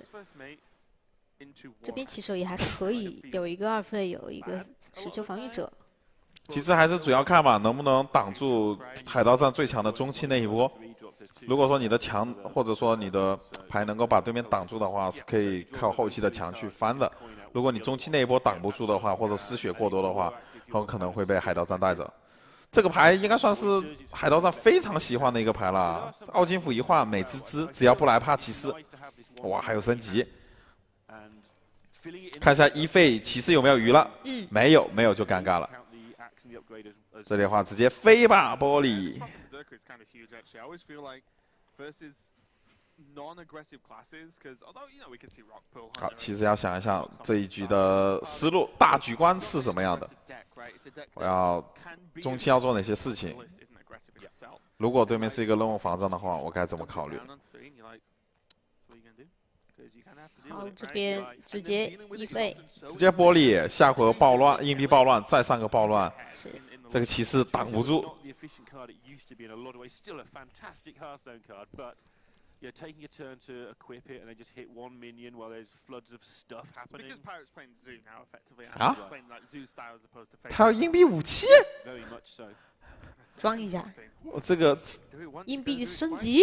这边骑手也还可以，有一个二费，有一个石球防御者。 其实还是主要看吧，能不能挡住海盗战最强的中期那一波。如果说你的墙或者说你的牌能够把对面挡住的话，是可以靠后期的墙去翻的。如果你中期那一波挡不住的话，或者失血过多的话，很有可能会被海盗战带走。这个牌应该算是海盗战非常喜欢的一个牌了。奥金斧一换美滋滋，只要不来帕奇斯，哇，还有升级。看一下一费骑士有没有鱼了？ 嗯， 没有，没有就尴尬了。这里的话直接飞吧，玻璃。好，其实要想一想这一局的思路，大局观是什么样的？我要中期要做哪些事情？如果对面是一个任务防战的话，我该怎么考虑？ 好，这边直接一费， 直接玻璃，下回合暴乱，硬币暴乱，再上个暴乱，这个骑士挡不住。 Yeah, taking a turn to equip it and then just hit one minion while there's floods of stuff happening. Because Pirate's playing Zoo now, effectively. Ah? Playing like Zoo style as opposed to. 他有硬币武器？ Very much so. 装一下， 我这个硬币升级。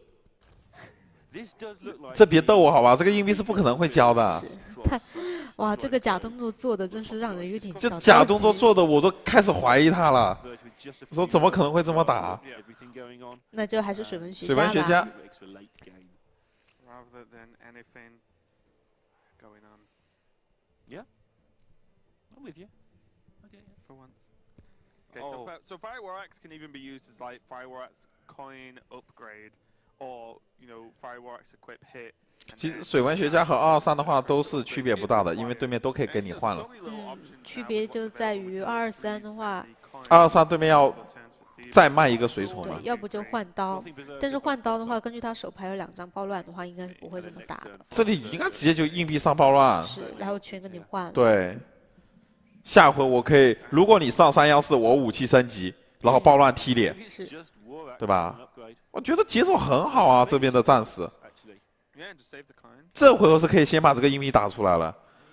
这别逗我好吧？这个硬币是不可能会交的。 太，哇，这个假动作做的真是让人有点这假动作做的，我都开始怀疑他了。我说怎么可能会这么打？ 那就还是水文学家吧。水文学家。 Rather than anything going on. Yeah, I'm with you. Okay, for once. Okay, oh. so, so Fire War Axe can even be used as like Fire War Axe coin upgrade, or you know Fire War Axe equip hit. 其实水文学家和二二三的话都是区别不大的，因为对面都可以给你换了。 嗯，区别就在于二二三的话， 二二三对面要再卖一个随从对，要不就换刀。但是换刀的话，根据他手牌有两张暴乱的话，应该是不会这么打的。 这里应该直接就硬币上暴乱。 是，然后全跟你换了。 对，下回我可以，如果你上三幺四，我武器升级，然后暴乱踢脸， 是， 对吧？我觉得节奏很好啊，这边的战士。这回合是可以先把这个硬币打出来了。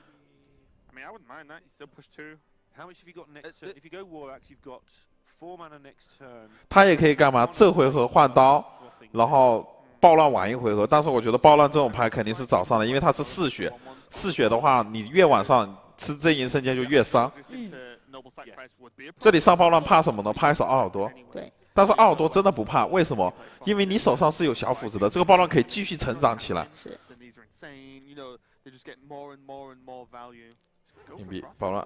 他也可以干嘛？这回合换刀，然后暴乱晚一回合。但是我觉得暴乱这种牌肯定是早上的，因为它是嗜血。嗜血的话，你越晚上吃阵营瞬间就越伤。 嗯。 这里上暴乱怕什么呢？怕一手奥尔多。 对。 但是奥尔多真的不怕，为什么？因为你手上是有小斧子的，这个暴乱可以继续成长起来。 是。 硬币暴乱。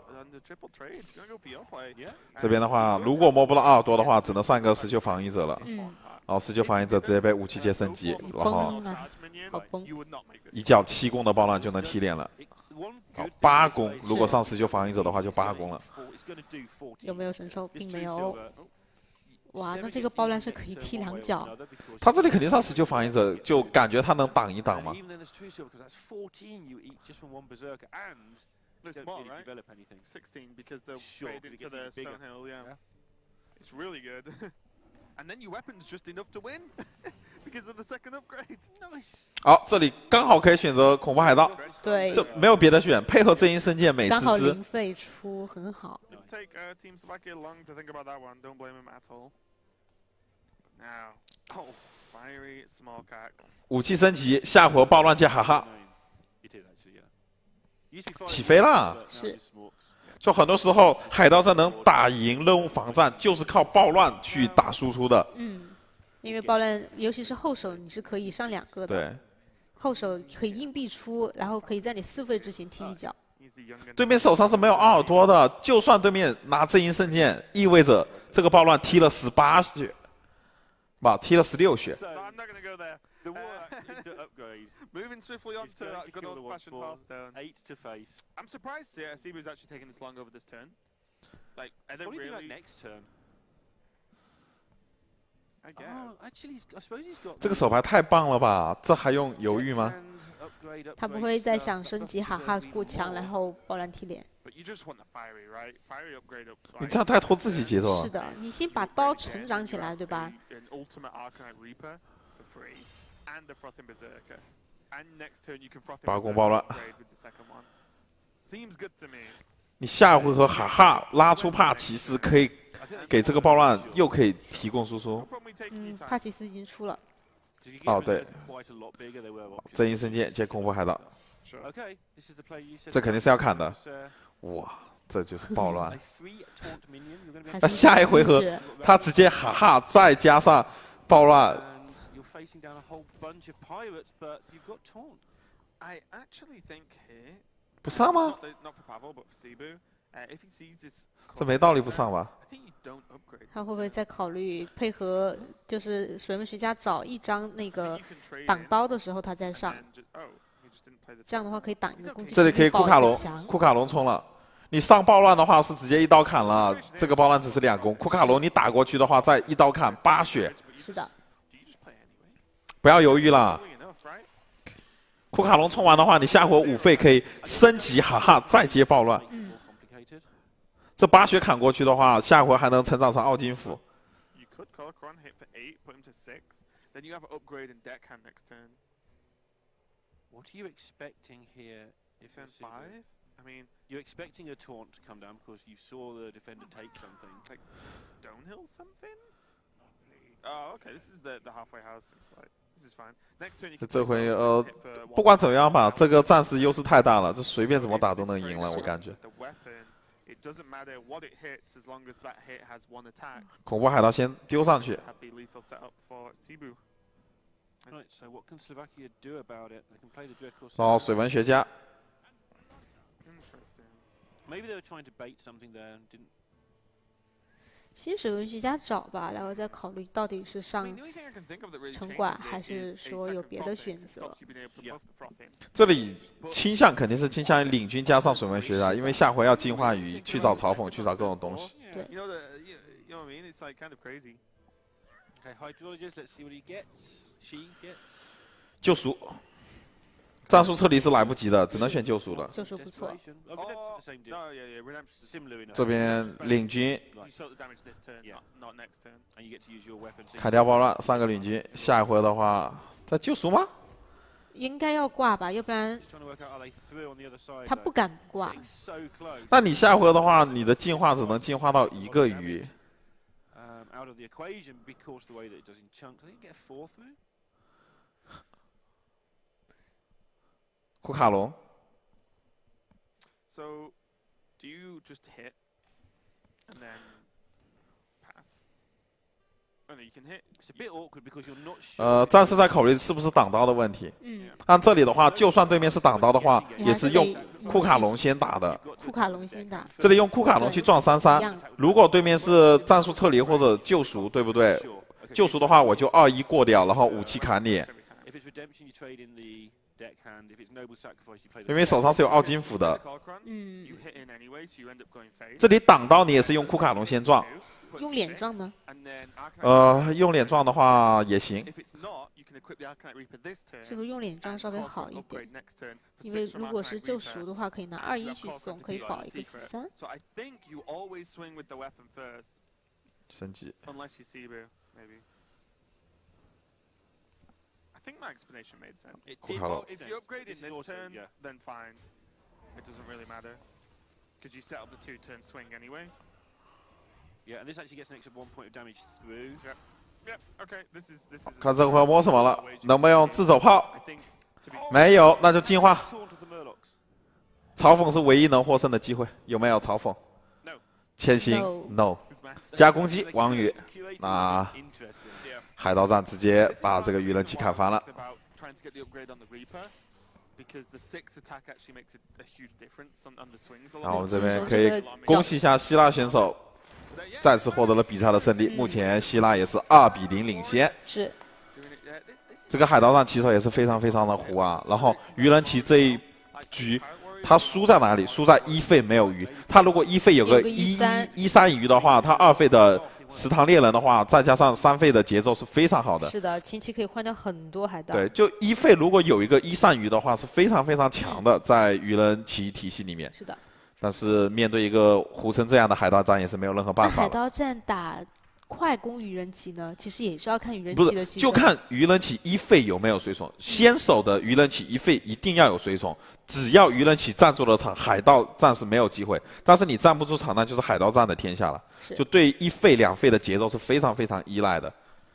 这边的话，如果摸不到奥尔多的话，只能上一个十九防御者了。 嗯。 然后十九防御者直接被武器阶升级，然后好崩， 一叫七攻的暴乱就能提脸了。好，八攻，如果上十九防御者的话就八攻了。 有没有神兽？并没有。哇，那这个暴乱是可以踢两脚。 他这里肯定上十九防御者，就感觉他能挡一挡嘛。 Smart, right? sixteen because they'll trade it to the Stonehill, yeah. It's really good. And then your weapon's just enough to win because of the second upgrade. Nice. 好，这里刚好可以选择恐怖海盗。 对， 这没有别的选，配合阵营圣剑美滋滋。 刚好零费出，很好。 Take uh, Team Slovakia long to think about that one. Don't blame him at all. Now, oh, fiery small axe. 武器升级，下回暴乱界哈哈。起飞了， 是。 就很多时候，海盗战能打赢任务防战，就是靠暴乱去打输出的。 嗯，因为暴乱，尤其是后手，你是可以上两个的。 对。 后手可以硬币出，然后可以在你四费之前踢一脚。 对面手上是没有奥尔多的，就算对面拿阵营圣剑，意味着这个暴乱踢了十八血，不，踢了十六血。 Moving swiftly on to that good old-fashioned Hearthstone. Eight to face. I'm surprised yeah, Cebu's actually taking this long over this turn. Like, are they what really? What do you think about next turn? I guess. Oh, actually, I suppose he's got. 这个手牌太棒了吧？这还用犹豫吗？ 他不会再想升级哈哈过强，然后暴乱踢脸。 你这样太拖自己节奏了。 是的，你先把刀成长起来，对吧？ 八攻暴乱。 你下一回合哈哈拉出帕奇斯，可以给这个暴乱又可以提供输出。 嗯，帕奇斯已经出了。 哦，对，正义圣剑接恐怖海盗，这肯定是要砍的。哇，这就是暴乱。那下一回合他直接哈哈再加上暴乱。 不上吗？这没道理不上吧？ 他会不会再考虑配合，就是水门学家找一张那个挡刀的时候他再上？这样的话可以挡一个攻击。 这里可以库卡隆，库卡隆冲了。你上暴乱的话是直接一刀砍了，这个暴乱只是两攻。库卡隆你打过去的话再一刀砍八血。 是的。 不要犹豫了。 库卡隆冲完的话，你下回五费可以升级，哈哈，再接暴乱。 嗯。 这八血砍过去的话，下回还能成长成奥金斧。 What are you expecting here? If five, I mean, you're expecting a taunt to come down because you saw the defender take something. Like Stonehill something? Oh, okay. This is the the halfway house. Like, 这回呃，不管怎么样吧，这个战士优势太大了，这随便怎么打都能赢了，我感觉。恐怖海盗先丢上去。然后水文学家。 新水文学家找吧，然后再考虑到底是上城管还是说有别的选择。 这里倾向肯定是倾向于领军加上水文学家，因为下回要进化鱼去找嘲讽，去找各种东西。 对。 救赎。 战术撤离是来不及的，只能选救赎了。 救赎不错。 这边领军砍掉暴乱，上个领军。下一回的话，再救赎吗？ 应该要挂吧，要不然他不敢挂。 那你下回的话，你的进化只能进化到一个鱼。库卡隆。 So, do you just hit and then pass? Oh no, you can hit. It's a bit awkward because you're not sure. 呃，战士在考虑是不是挡刀的问题。 嗯。 按这里的话，就算对面是挡刀的话，也是用库卡隆先打的。 库卡隆先打。 这里用库卡隆去撞三三。如果对面是战术撤离或者救赎，对不对？救赎的话，我就二一过掉，然后武器砍脸。 因为手上是有奥金斧的， 嗯， 这里挡刀你也是用库卡隆先撞， 用脸撞呢？ 呃，用脸撞的话也行。 是不是用脸撞稍微好一点？因为如果是救赎的话，可以拿二一去送，可以保一个三。 升级。 I think my explanation made sense. It did. Hello. If you upgrade in this also, turn, yeah. then fine. It doesn't really matter. Because you set up the two-turn swing anyway. Yeah, and this actually gets an extra one point of damage through. Yep. Yep. Okay. This is this is. 看这回摸什么了？能不能用自走炮？没有，那就进化。嘲讽是唯一能获胜的机会，有没有嘲讽？ No. 千星 No. No。加攻击王宇，那。 海盗战直接把这个鱼人旗砍翻了。然后我们这边可以恭喜一下希腊选手，再次获得了比赛的胜利。目前希腊也是二比零领先。 是。 这个海盗战棋手也是非常非常的糊啊。然后鱼人旗这一局，他输在哪里？输在一费没有鱼。他如果一费有个一一一三鱼的话，他二费的。 食堂猎人的话，再加上三费的节奏是非常好的。 是的，前期可以换掉很多海盗。 对，就一费如果有一个一善鱼的话，是非常非常强的，在鱼人旗体系里面。 是的。 但是面对一个糊成这样的海盗战，也是没有任何办法。 海盗战打快攻鱼人旗呢，其实也是要看鱼人旗的气氛。 就看鱼人旗一费有没有随从。先手的鱼人旗一费一定要有随从， 只要愚人旗站住了场，海盗战是没有机会。但是你站不住场，那就是海盗战的天下了。就对一费两费的节奏是非常非常依赖的。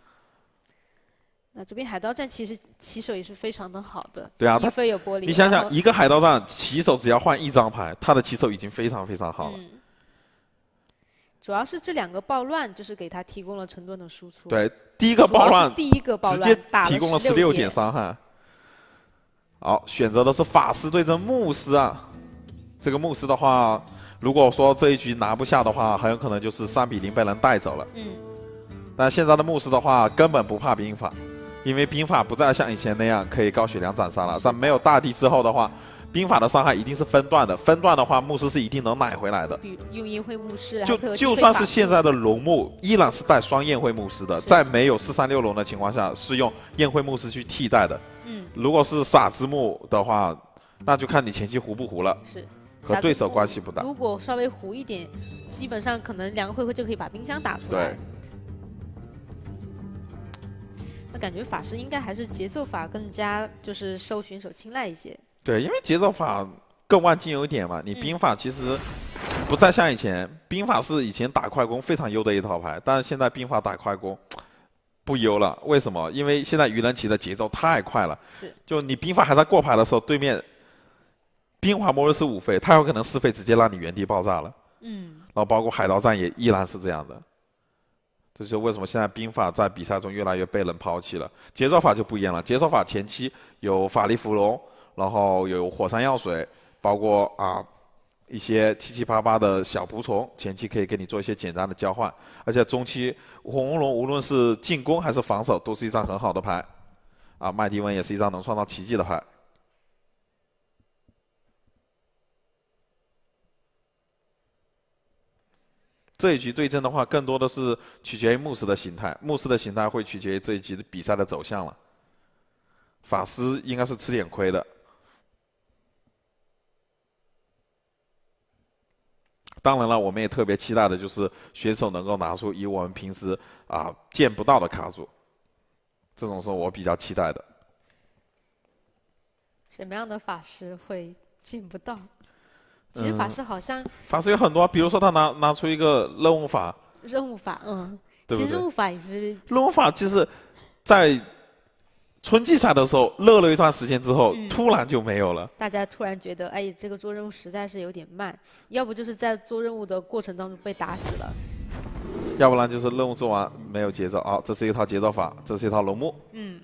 那这边海盗战其实起手也是非常的好的。 对啊， 一费有玻璃。 你想想，一个海盗战起手只要换一张牌，他的起手已经非常非常好了。 嗯、主要是这两个暴乱，就是给他提供了成吨的输出。 对，第一个暴乱， 第一个暴乱直接提供了十六点伤害。好，选择的是法师对阵牧师啊。这个牧师的话，如果说这一局拿不下的话，很有可能就是三比零被人带走了。 嗯。 但现在的牧师的话，根本不怕兵法，因为兵法不再像以前那样可以高血量斩杀了。在没有大地之后的话，兵法的伤害一定是分段的，分段的话，牧师是一定能奶回来的。 用宴会牧师， 就就算是现在的龙牧，依然是带双宴会牧师的，在没有四三六龙的情况下，是用宴会牧师去替代的。 嗯。 如果是傻之木的话，那就看你前期糊不糊了。 是。 和对手关系不大。 如果稍微糊一点，基本上可能两个回合就可以把冰箱打出来。 对。 那感觉法师应该还是节奏法更加就是受选手青睐一些。 对，因为节奏法更万金油一点嘛。你兵法其实不再像以前，嗯、兵法是以前打快攻非常优的一套牌，但是现在兵法打快攻不优了。为什么？因为现在愚人旗的节奏太快了。 是。就你兵法还在过牌的时候，对面。冰华末日是五费，他有可能四费直接让你原地爆炸了。 嗯。 然后包括海盗战也依然是这样的。这就是为什么现在兵法在比赛中越来越被人抛弃了。节奏法就不一样了，节奏法前期有法力芙蓉，然后有火山药水，包括啊一些七七八八的小仆从，前期可以给你做一些简单的交换。而且中期红红龙无论是进攻还是防守，都是一张很好的牌。啊，麦迪文也是一张能创造奇迹的牌。这一局对阵的话，更多的是取决于牧师的形态，牧师的形态会取决于这一局的比赛的走向了。法师应该是吃点亏的。当然了，我们也特别期待的就是选手能够拿出以我们平时啊见不到的卡组，这种是我比较期待的。 什么样的法师会见不到？其实法师好像、嗯、 法师有很多，比如说他拿拿出一个任务法， 任务法，嗯， 对不对？ 其实任务法也是任务法，其实，在春季赛的时候热了一段时间之后、嗯，突然就没有了。 大家突然觉得，哎，这个做任务实在是有点慢，要不就是在做任务的过程当中被打死了， 要不然就是任务做完没有节奏啊、哦。这是一套节奏法，这是一套龙木， 嗯。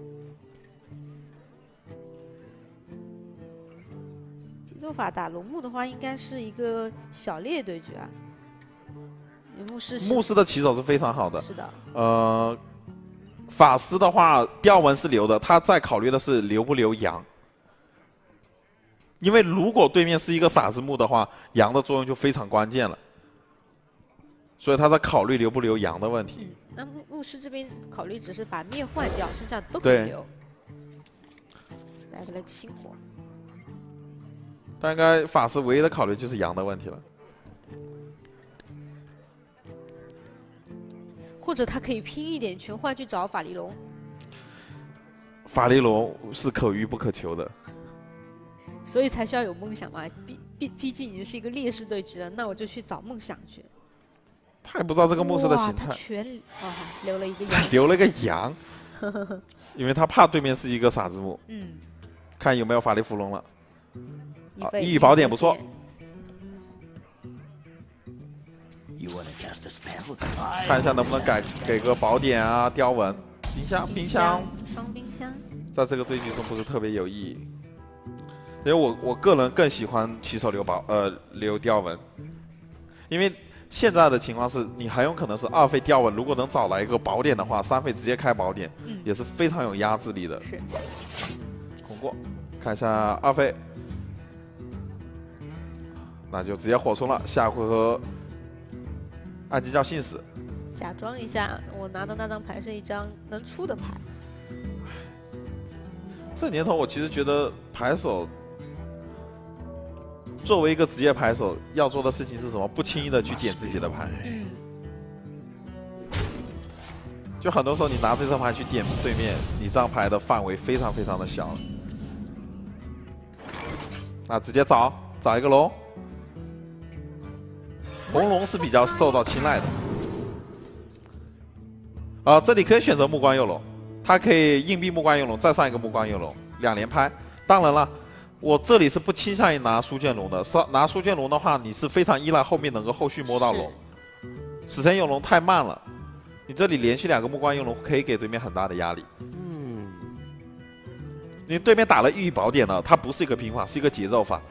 做法打龙木的话，应该是一个小猎对决啊。牧师牧师的起手是非常好的。 是的。 呃，法师的话，雕纹是留的，他在考虑的是留不留羊。因为如果对面是一个傻子木的话，羊的作用就非常关键了。所以他在考虑留不留羊的问题。 嗯，那牧牧师这边考虑只是把灭换掉，剩下都可以留。来个来个星火。 但应该法师唯一的考虑就是羊的问题了， 或者他可以拼一点全换去找法力龙。 法力龙是可遇不可求的， 所以才需要有梦想嘛。毕毕毕竟你是一个劣势对局了，那我就去找梦想去。 他也不知道这个牧师的形态。 他全啊、哦、留了一个羊， 留了个羊，因为他怕对面是一个傻子木。 嗯， 看有没有法力芙蓉了。 啊， 异域宝典不错。看一下能不能改给个宝典啊，雕纹。冰箱，冰箱， 双冰箱， 在这个对局中不是特别有意义。因为我我个人更喜欢起手留宝呃留雕纹，因为现在的情况是你很有可能是二费雕纹，如果能找来一个宝典的话，三费直接开宝典， 嗯、 也是非常有压制力的。 是。 通过，看一下二费。那就直接火冲了，下回合暗击叫信使。 假装一下，我拿的那张牌是一张能出的牌。 这年头，我其实觉得牌手作为一个职业牌手，要做的事情是什么？不轻易的去点自己的牌。 嗯。 就很多时候，你拿这张牌去点对面，你这张牌的范围非常非常的小。 那直接找找一个龙。红龙是比较受到青睐的。啊，这里可以选择目光右龙，它可以硬币目光右龙，再上一个目光右龙，两连拍。当然了，我这里是不倾向于拿书卷龙的。上拿书卷龙的话，你是非常依赖后面能够后续摸到龙。死神右龙太慢了，你这里连续两个目光右龙可以给对面很大的压力。嗯，因为对面打了御宝典了，它不是一个拼法，是一个节奏法。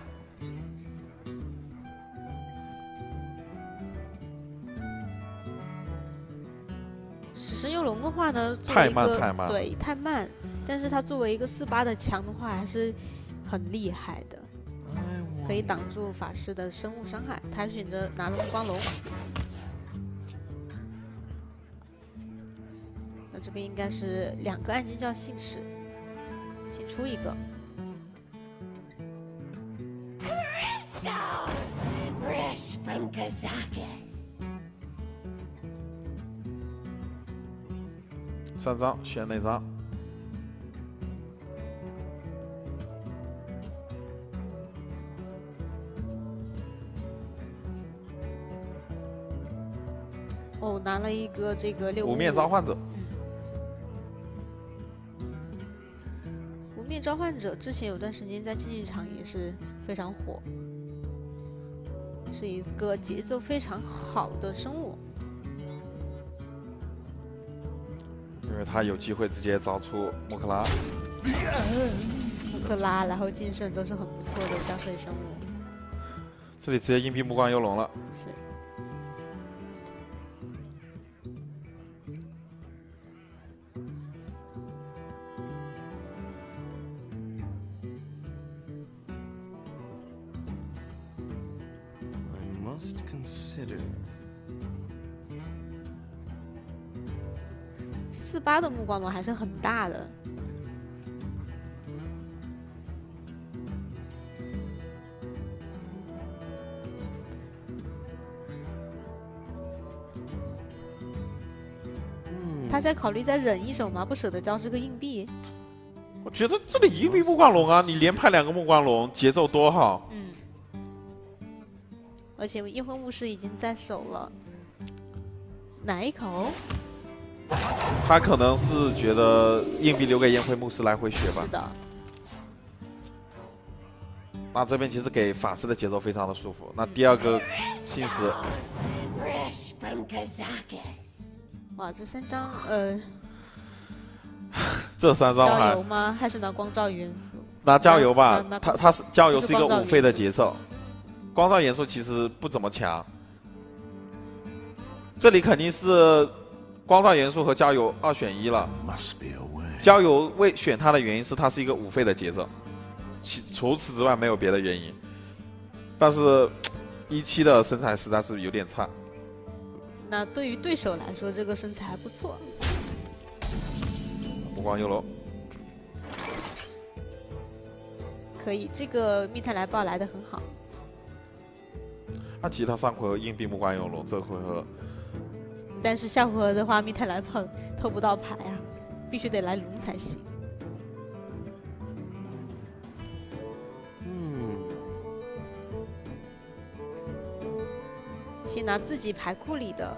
死神右龙的话呢， 太慢太慢， 对，太慢。但是它作为一个四八的强的话，还是很厉害的，可以挡住法师的生物伤害。他选择拿了目光龙。那这边应该是两个暗金教信使，先出一个。 Fresh from Kazakis. 三张，选哪张？ 哦，拿了一个这个六五面召唤者。 五面召唤者之前有段时间在竞技场也是非常火，是一个节奏非常好的生物。 因为他有机会直接找出莫克拉， 莫克拉，然后净胜都是很不错的加费生物。 这里直接硬币目光幽龙了。 是。 I must consider. 四八的目光龙还是很大的，嗯、他在考虑再忍一手吗？不舍得交这个硬币。 我觉得这里硬币目光龙啊，你连拍两个目光龙，节奏多好。 嗯。而且阴魂牧师已经在手了，哪一口？ 他可能是觉得硬币留给烟灰牧师来回血吧。 是的。 那这边其实给法师的节奏非常的舒服。那第二个信使， 哇，这三张呃， 这三张焦油吗？还是拿光照元素？ 拿焦油吧，它它是焦油是一个五费的节奏，光照元素其实不怎么强。这里肯定是。光照元素和焦油二选一了。焦油为选它的原因是它是一个五费的节奏，其除此之外没有别的原因。但是一期的身材实在是有点差。 那对于对手来说，这个身材还不错。 目光幽龙， 可以，这个密探来报来的很好。 那其实他上回合硬币目光幽龙，这回合。 但是下回合的话，密探来碰偷不到牌啊，必须得来龙才行。嗯，先拿自己牌库里的。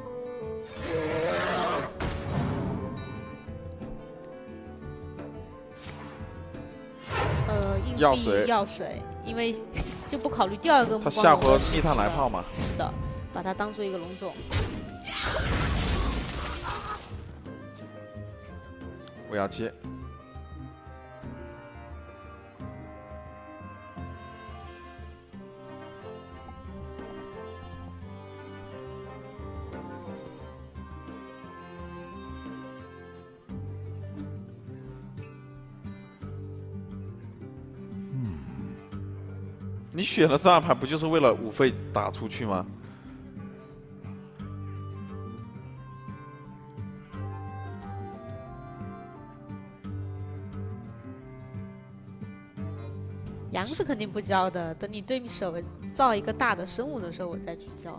呃，硬币药水， 药水，因为就不考虑第二个目光。 他下回密探来炮嘛？ 是的，把它当做一个龙种。 五幺七，嗯，你选了这张牌不就是为了五费打出去吗？ 羊是肯定不交的，等你对手造一个大的生物的时候，我再去交。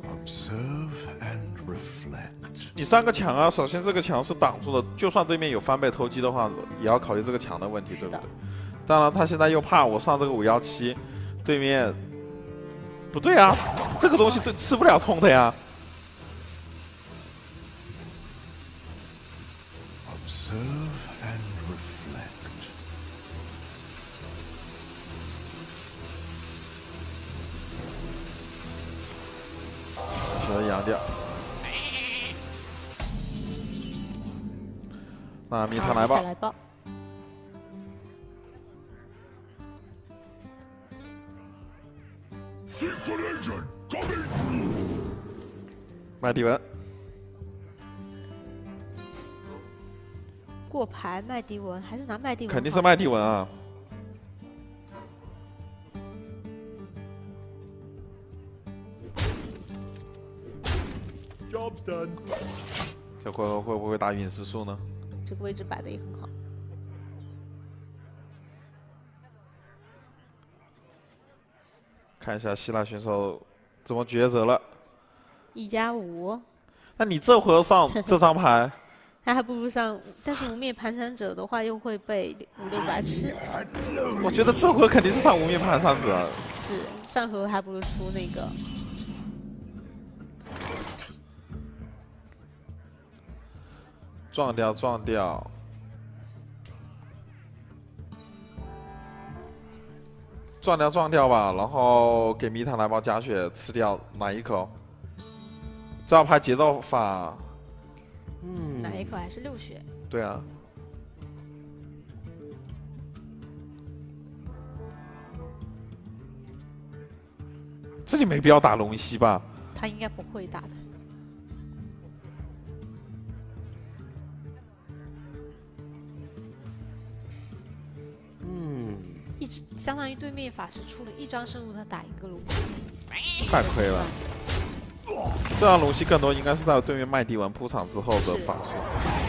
你三个墙啊，首先这个墙是挡住的，就算对面有翻倍偷鸡的话，也要考虑这个墙的问题，对不对？当然，他现在又怕我上这个五幺七， 对面不对啊，这个东西对吃不了痛的呀。 Observe and reflect. 需要扬掉。那米塔来吧。 来吧。 麦迪文， 过牌麦迪文还是拿麦迪文？ 肯定是麦迪文啊。Job's done。这回合会不会打陨石术呢？ 这个位置摆的也很好。 看一下希腊选手怎么抉择了。 一加五。 那你这回合上这张牌， 他还不如上，但是无面蹒跚者的话又会被五六白吃。 我觉得这回肯定是上无面蹒跚者。 是，上回还不如出那个。 撞掉，撞掉。 撞掉撞掉吧，然后给米塔来包加血吃掉哪一口？这要拍节奏法。 嗯。哪一口还是六血？ 对啊。这里没必要打龙息吧？ 他应该不会打的。 嗯。 一直相当于对面法师出了一张生物，他打一个龙息， 太亏了。这张龙息更多应该是在对面麦迪文铺场之后的法术。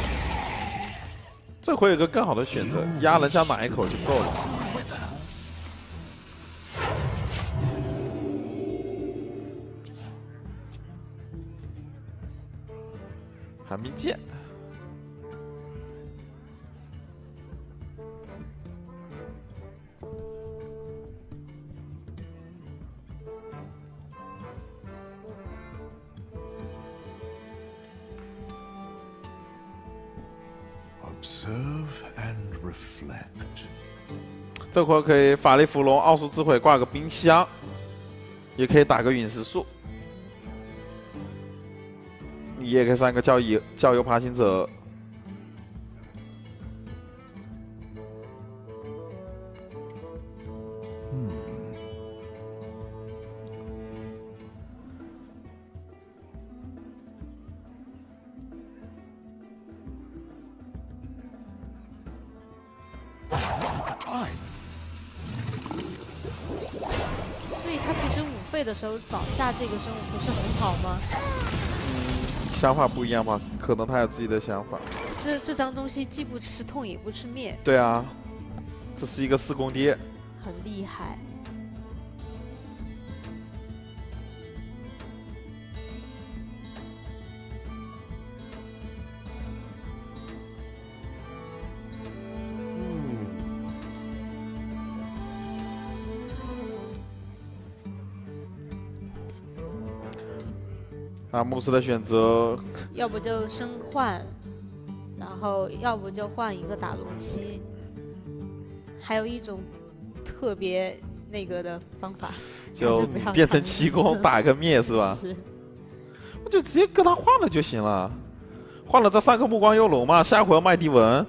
这回有个更好的选择，压人家哪一口就够了。寒冰剑。 Observe and reflect. 这会可以法力伏龙、奥数智慧挂个冰箱，也可以打个陨石术，你也可以上个教友教友爬行者。 嗯。 所以他其实五费的时候找下这个生物不是很好吗？ 嗯，想法不一样嘛，可能他有自己的想法。 这这张东西既不吃痛也不吃面。 对啊，这是一个四宫爹， 很厉害。 那牧师的选择， 要不就生换，然后要不就换一个打龙息，还有一种特别那个的方法， 就变成七宫打个灭是吧？ 是， 我就直接跟他换了就行了，换了这三个目光幽龙嘛，下回麦迪文。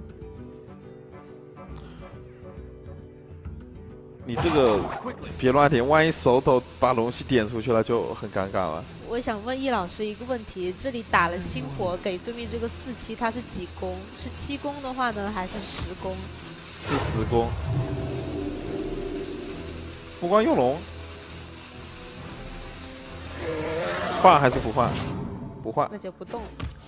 你这个别乱点，万一手抖把龙息点出去了就很尴尬了。 我想问易老师一个问题：这里打了星火给对面这个四七，它是几宫？是七宫的话呢，还是十宫？ 是十宫。目光幽龙，换还是不换？不换。 那就不动。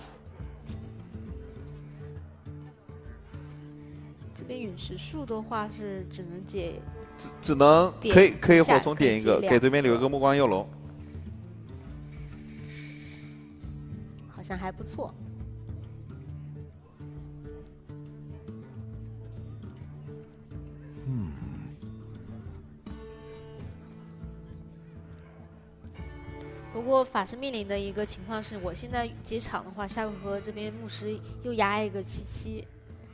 这边陨石术的话是只能解。 只只能可以可以火虫点一个，给对面留一个目光幽龙， 好像还不错。 嗯。 过法师面临的一个情况是，我现在接场的话，下回合这边牧师又压一个七七。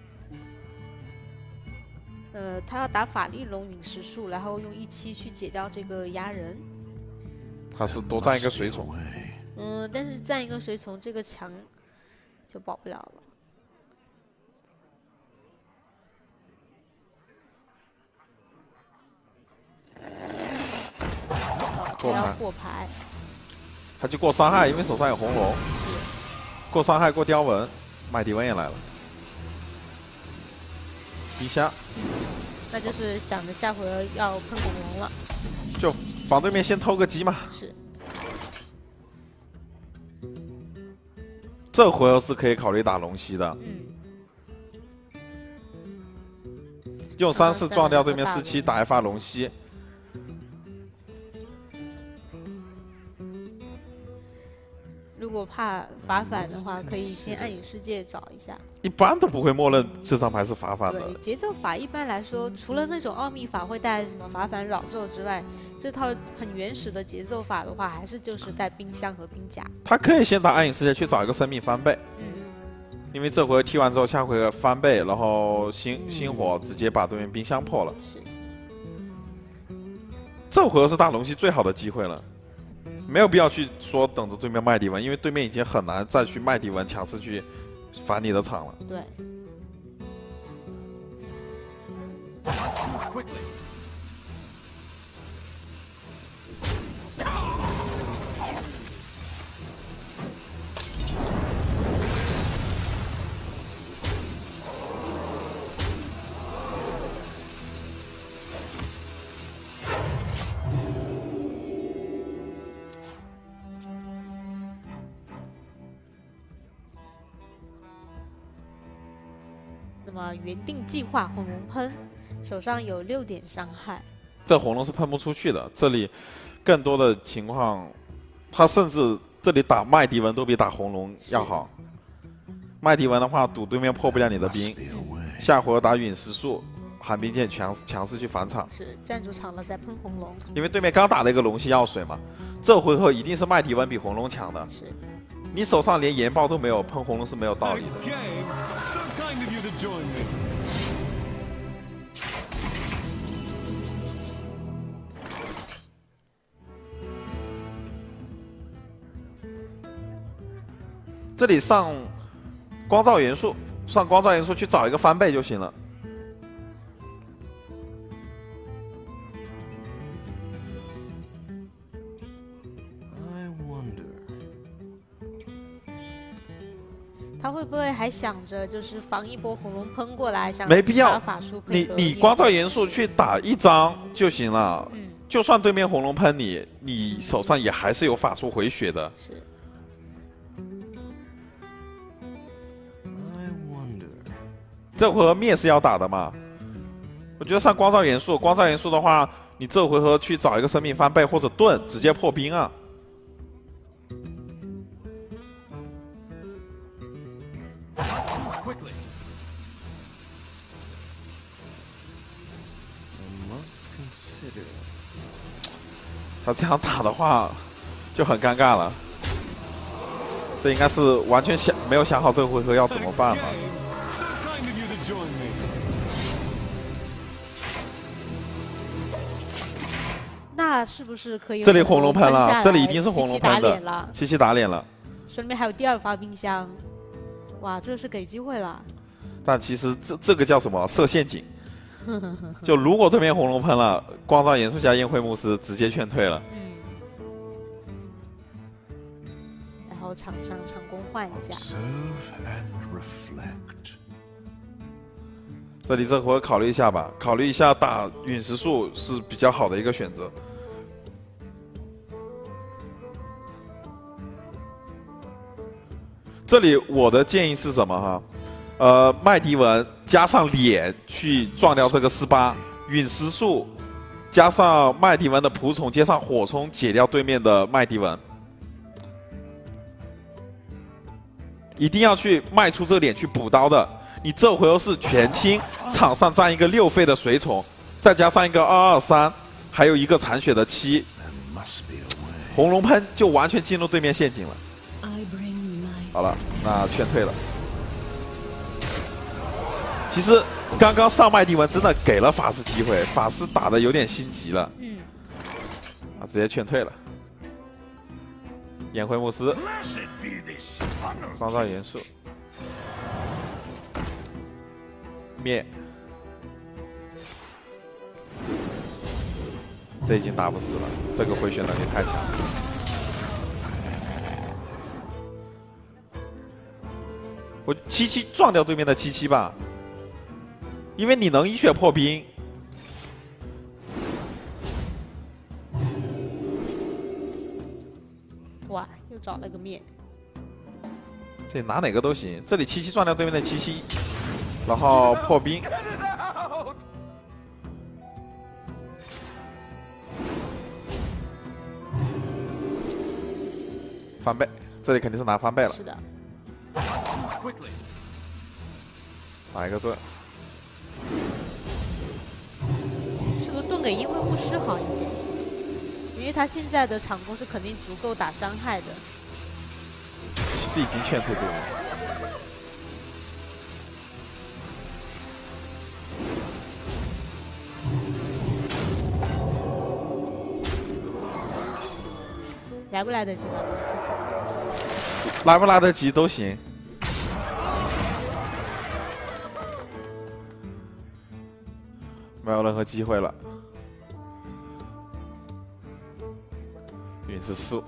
呃，他要打法力龙陨石术，然后用一七去解掉这个压人。 他是多占一个随从。 嗯，但是占一个随从，这个墙就保不了了。哦，他要过牌。 他就过伤害，因为手上有红龙。 是。 过伤害，过雕纹，麦迪文也来了。冰虾。 那就是想着下回要喷恐龙了。 就防对面先偷个鸡嘛。 是。 这回合是可以考虑打龙息的。 嗯。 用三四撞掉对面四七，打一发龙息。 如果怕罚反的话，可以先暗影世界找一下。 一般都不会默认这张牌是罚反的。 对，节奏法一般来说，除了那种奥秘法会带什么罚反扰咒之外，这套很原始的节奏法的话，还是就是带冰箱和冰甲。 他可以先打暗影世界去找一个生命翻倍。 嗯。 因为这回合踢完之后，下回合翻倍，然后星星火直接把对面冰箱破了。 是。 这回合是打龙息最好的机会了。没有必要去说等着对面麦迪文，因为对面已经很难再去麦迪文强势去反你的场了。 对。那么原定计划红龙喷，手上有六点伤害。 这红龙是喷不出去的，这里更多的情况，他甚至这里打麦迪文都比打红龙要好。麦迪文的话，赌对面破不了你的兵，下回合打陨石术，寒冰剑强强势去返场。 是站住场了再喷红龙， 因为对面刚打了一个龙息药水嘛，这回合一定是麦迪文比红龙强的。 是。 你手上连岩爆都没有，喷红龙是没有道理的。这里上光照元素，上光照元素去找一个翻倍就行了。 他会不会还想着就是防一波红龙喷过来，想没必要法术你你光照元素去打一张就行了。嗯，就算对面红龙喷你，你手上也还是有法术回血的。 是。 这回合灭是要打的嘛？我觉得上光照元素，光照元素的话，你这回合去找一个生命翻倍或者盾，直接破冰啊。他这样打的话就很尴尬了，这应该是完全想没有想好这个回合要怎么办了。 那是不是可以？ 这里红龙喷了，这里一定是红龙喷的。 七七打脸了， 手里面还有第二发冰箱，哇，这是给机会了。 但其实这这个叫什么？设陷阱。就如果对面红龙喷了，光照元素加宴会牧师直接劝退了。 嗯。然后场上成功换一下。 这里这回考虑一下吧，考虑一下打陨石术是比较好的一个选择。这里我的建议是什么哈？呃，麦迪文加上脸去撞掉这个四八，陨石术加上麦迪文的仆从，接上火冲解掉对面的麦迪文，一定要去迈出这个脸去补刀的。你这回合是全清，场上站一个六费的随从，再加上一个二二三，还有一个残血的七， 红龙喷就完全进入对面陷阱了。好了，那劝退了。其实刚刚上麦迪文真的给了法师机会，法师打的有点心急了， 嗯， 啊，直接劝退了。烟灰牧师，创造元素，灭。这已经打不死了，这个回旋能力太强了。我七七撞掉对面的七七吧，因为你能一血破冰。 哇，又找了个灭。 这里拿哪个都行，这里七七撞掉对面的七七，然后破冰。翻倍，这里肯定是拿翻倍了。 是的。 打一个盾。 是不是盾给阴灰牧师好一点？因为他现在的场攻是肯定足够打伤害的。 其实已经劝退对面。 来不来得及呢？这个七七级。 来不来得及都行。没有任何机会了。陨石术。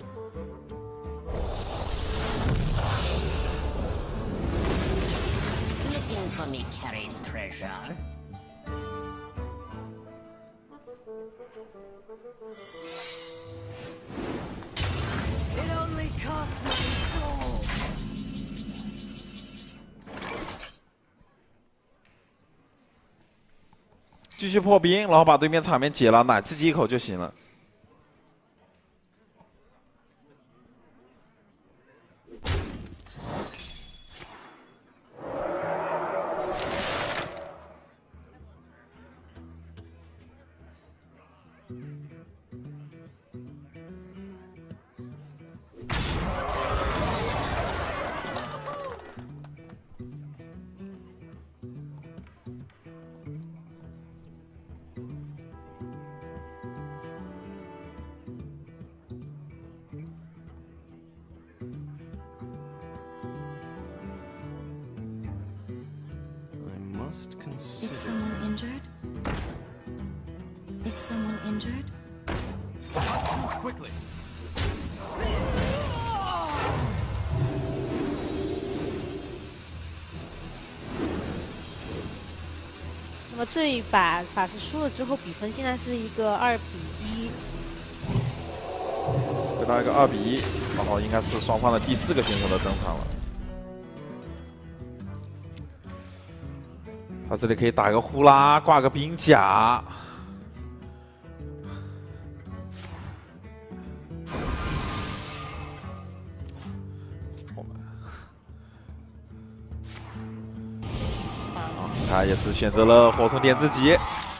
Looking for me carried treasure? It only cost me soul. 继续破冰，然后把对面场面解了，奶自己一口就行了。 Is someone injured? Is someone injured? Quickly. 那么这一把法师输了之后，比分现在是一个二比一。 回到一个二比一，然后应该是双方的第四个选手的登场了。他这里可以打个呼啦，挂个冰甲。啊，他也是选择了火虫点自己。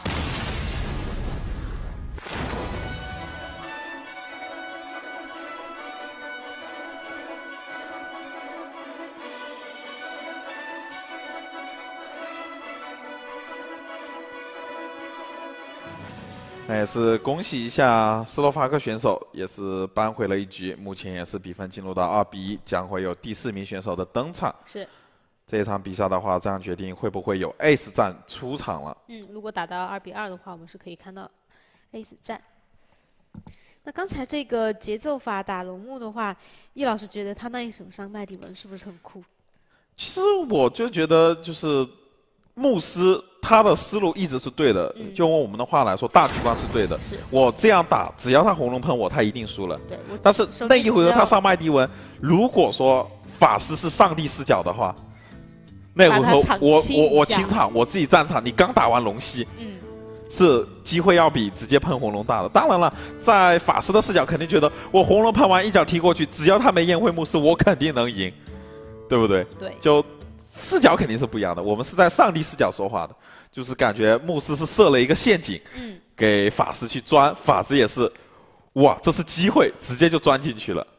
那也是恭喜一下斯洛伐克选手，也是扳回了一局，目前也是比分进入到二比一，将会有第四名选手的登场。 是。 这一场比赛的话，这样决定会不会有 Ace 战出场了？ 嗯，如果打到二比二的话，我们是可以看到 Ace 战。那刚才这个节奏法打龙木的话，易老师觉得他那一手上麦迪文是不是很酷？ 其实我就觉得就是牧师他的思路一直是对的，嗯、就用我们的话来说，大局观是对的。我这样打，只要他红龙喷我，他一定输了。 对。 但是那一回合他上麦迪文，如果说法师是上帝视角的话，那回合我我我清场，我自己战场，你刚打完龙息， 嗯， 是机会要比直接喷红龙大的。当然了，在法师的视角肯定觉得我红龙喷完一脚踢过去，只要他没宴会牧师，我肯定能赢，对不对？ 对。 就视角肯定是不一样的，我们是在上帝视角说话的，就是感觉牧师是设了一个陷阱， 嗯， 给法师去钻，法师也是哇，这是机会，直接就钻进去了。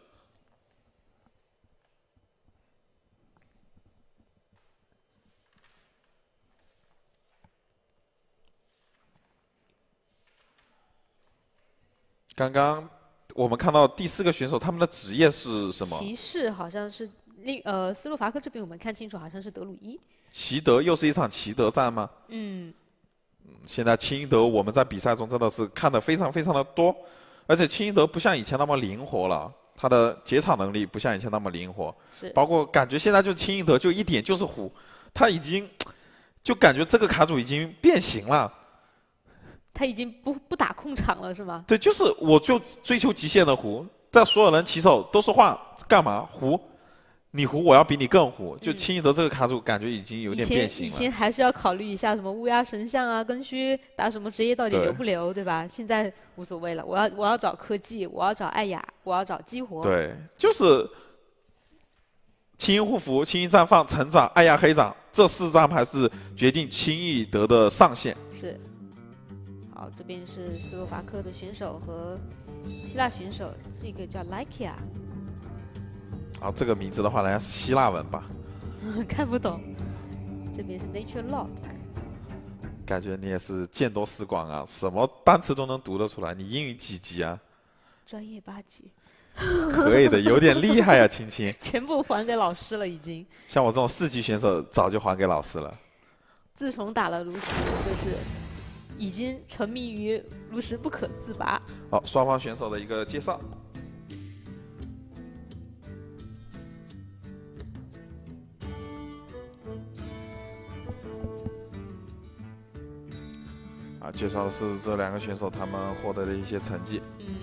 刚刚我们看到第四个选手，他们的职业是什么？ 骑士好像是另呃斯洛伐克这边我们看清楚，好像是德鲁伊。 齐德又是一场齐德战吗？ 嗯。 现在清英德我们在比赛中真的是看得非常非常的多，而且清英德不像以前那么灵活了，他的解场能力不像以前那么灵活， 是包括感觉现在就清英德就一点就是虎，他已经就感觉这个卡组已经变形了。 他已经不不打控场了是吗？ 对，就是我就追求极限的胡，在所有人起手都是换干嘛胡，你胡我要比你更胡，就清一德这个卡组感觉已经有点变形了。 以前以前还是要考虑一下什么乌鸦神像啊、跟靴打什么职业到底留不留，对吧？现在无所谓了，我要我要找科技，我要找艾雅，我要找激活。 对，就是青鹰护符、青鹰绽放、成长、艾亚黑掌这四张牌是决定清一德的上限。 是。好，这边是斯洛伐克的选手和希腊选手，这个叫 Lykia。 啊，这个名字的话，应该是希腊文吧？ 看不懂。这边是 Nature Lord。 感觉你也是见多识广啊，什么单词都能读得出来。你英语几级啊？ 专业八级。 可以的，有点厉害啊，青青。 全部还给老师了，已经。 像我这种四级选手，早就还给老师了。 自从打了炉石，就是已经沉迷于炉石不可自拔。 好，双方选手的一个介绍。啊，介绍的是这两个选手他们获得的一些成绩。 嗯。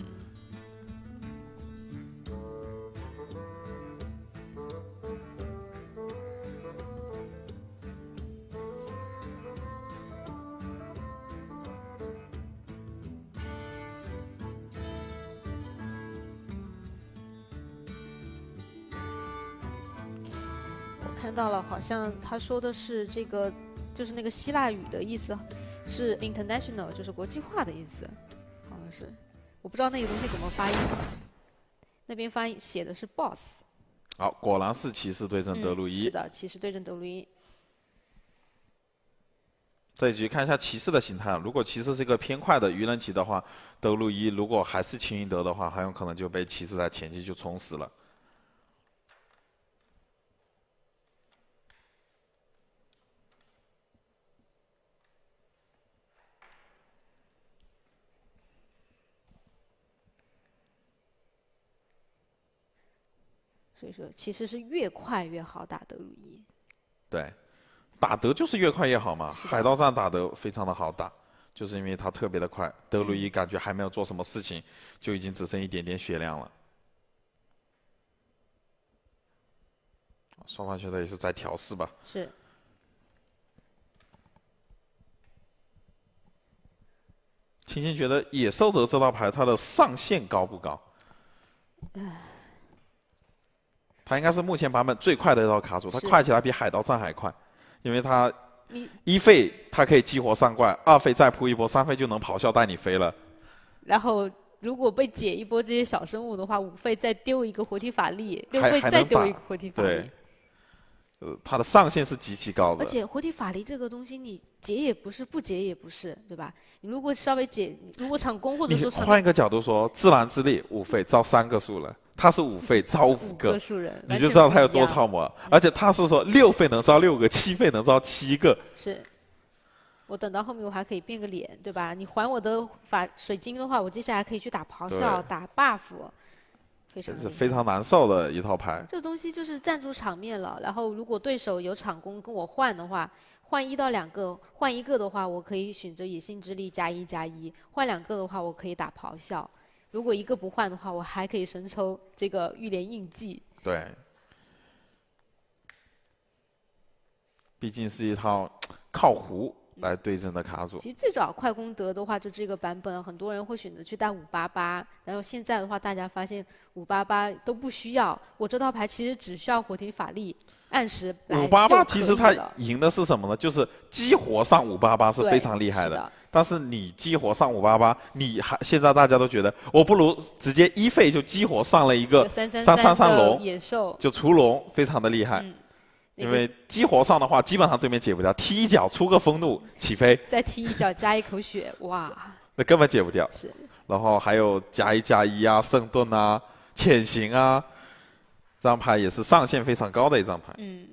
看到了，好像他说的是这个，就是那个希腊语的意思，是 international， 就是国际化的意思，好像是，我不知道那个东西怎么发音。那边发音写的是 boss。 好，果然是骑士对阵德鲁伊。 嗯、是的，骑士对阵德鲁伊。 这一局看一下骑士的形态，如果骑士是一个偏快的鱼人骑的话，德鲁伊如果还是清一德的话，很有可能就被骑士在前期就冲死了。 所以说，其实是越快越好打德鲁伊。 对，打德就是越快越好嘛。海盗战打德非常的好打，就是因为它特别的快。德鲁伊感觉还没有做什么事情，就已经只剩一点点血量了。双方选手也是在调试吧。 是。 青青觉得野兽德这套牌它的上限高不高？它应该是目前版本最快的一套卡组，它快起来比海盗战还快，因为它一费它可以激活上怪，二费再扑一波，三费就能咆哮带你飞了。 然后如果被解一波这些小生物的话，五费再丢一个活体法力，六费再丢一个活体法力。 对，呃，它的上限是极其高的。 而且活体法力这个东西，你解也不是，不解也不是，对吧？你如果稍微解，如果场攻或者说你换一个角度说，自然之力五费招三个数人。他是五费招五个，你就知道他有多超模。而且他是说六费能招六个，七费能招七个。 是，我等到后面我还可以变个脸，对吧？你还我的法水晶的话，我接下来可以去打咆哮、打 buff， 非常是非常难受的一套牌。 这个东西就是站住场面了。然后如果对手有场攻跟我换的话，换一到两个，换一个的话，我可以选择野性之力加一加一；换两个的话，我可以打咆哮。如果一个不换的话，我还可以神抽这个预连印记。 对，毕竟是一套靠胡来对阵的卡组。 其实最早快攻德的话，就这个版本，很多人会选择去带五八八。然后现在的话，大家发现五八八都不需要。我这套牌其实只需要活体法力、 按时五八八其实他赢的是什么呢？就是激活上五八八是非常厉害的。但是你激活上五八八，你还现在大家都觉得我不如直接一费就激活上了一个三三三龙野兽， 就出龙，非常的厉害。 嗯、 因为激活上的话，基本上对面解不掉，踢一脚出个风怒起飞， 再踢一脚加一口血，哇， 那根本解不掉。 是。 然后还有加一加一啊，圣盾啊，潜行啊，这张牌也是上限非常高的一张牌。 嗯。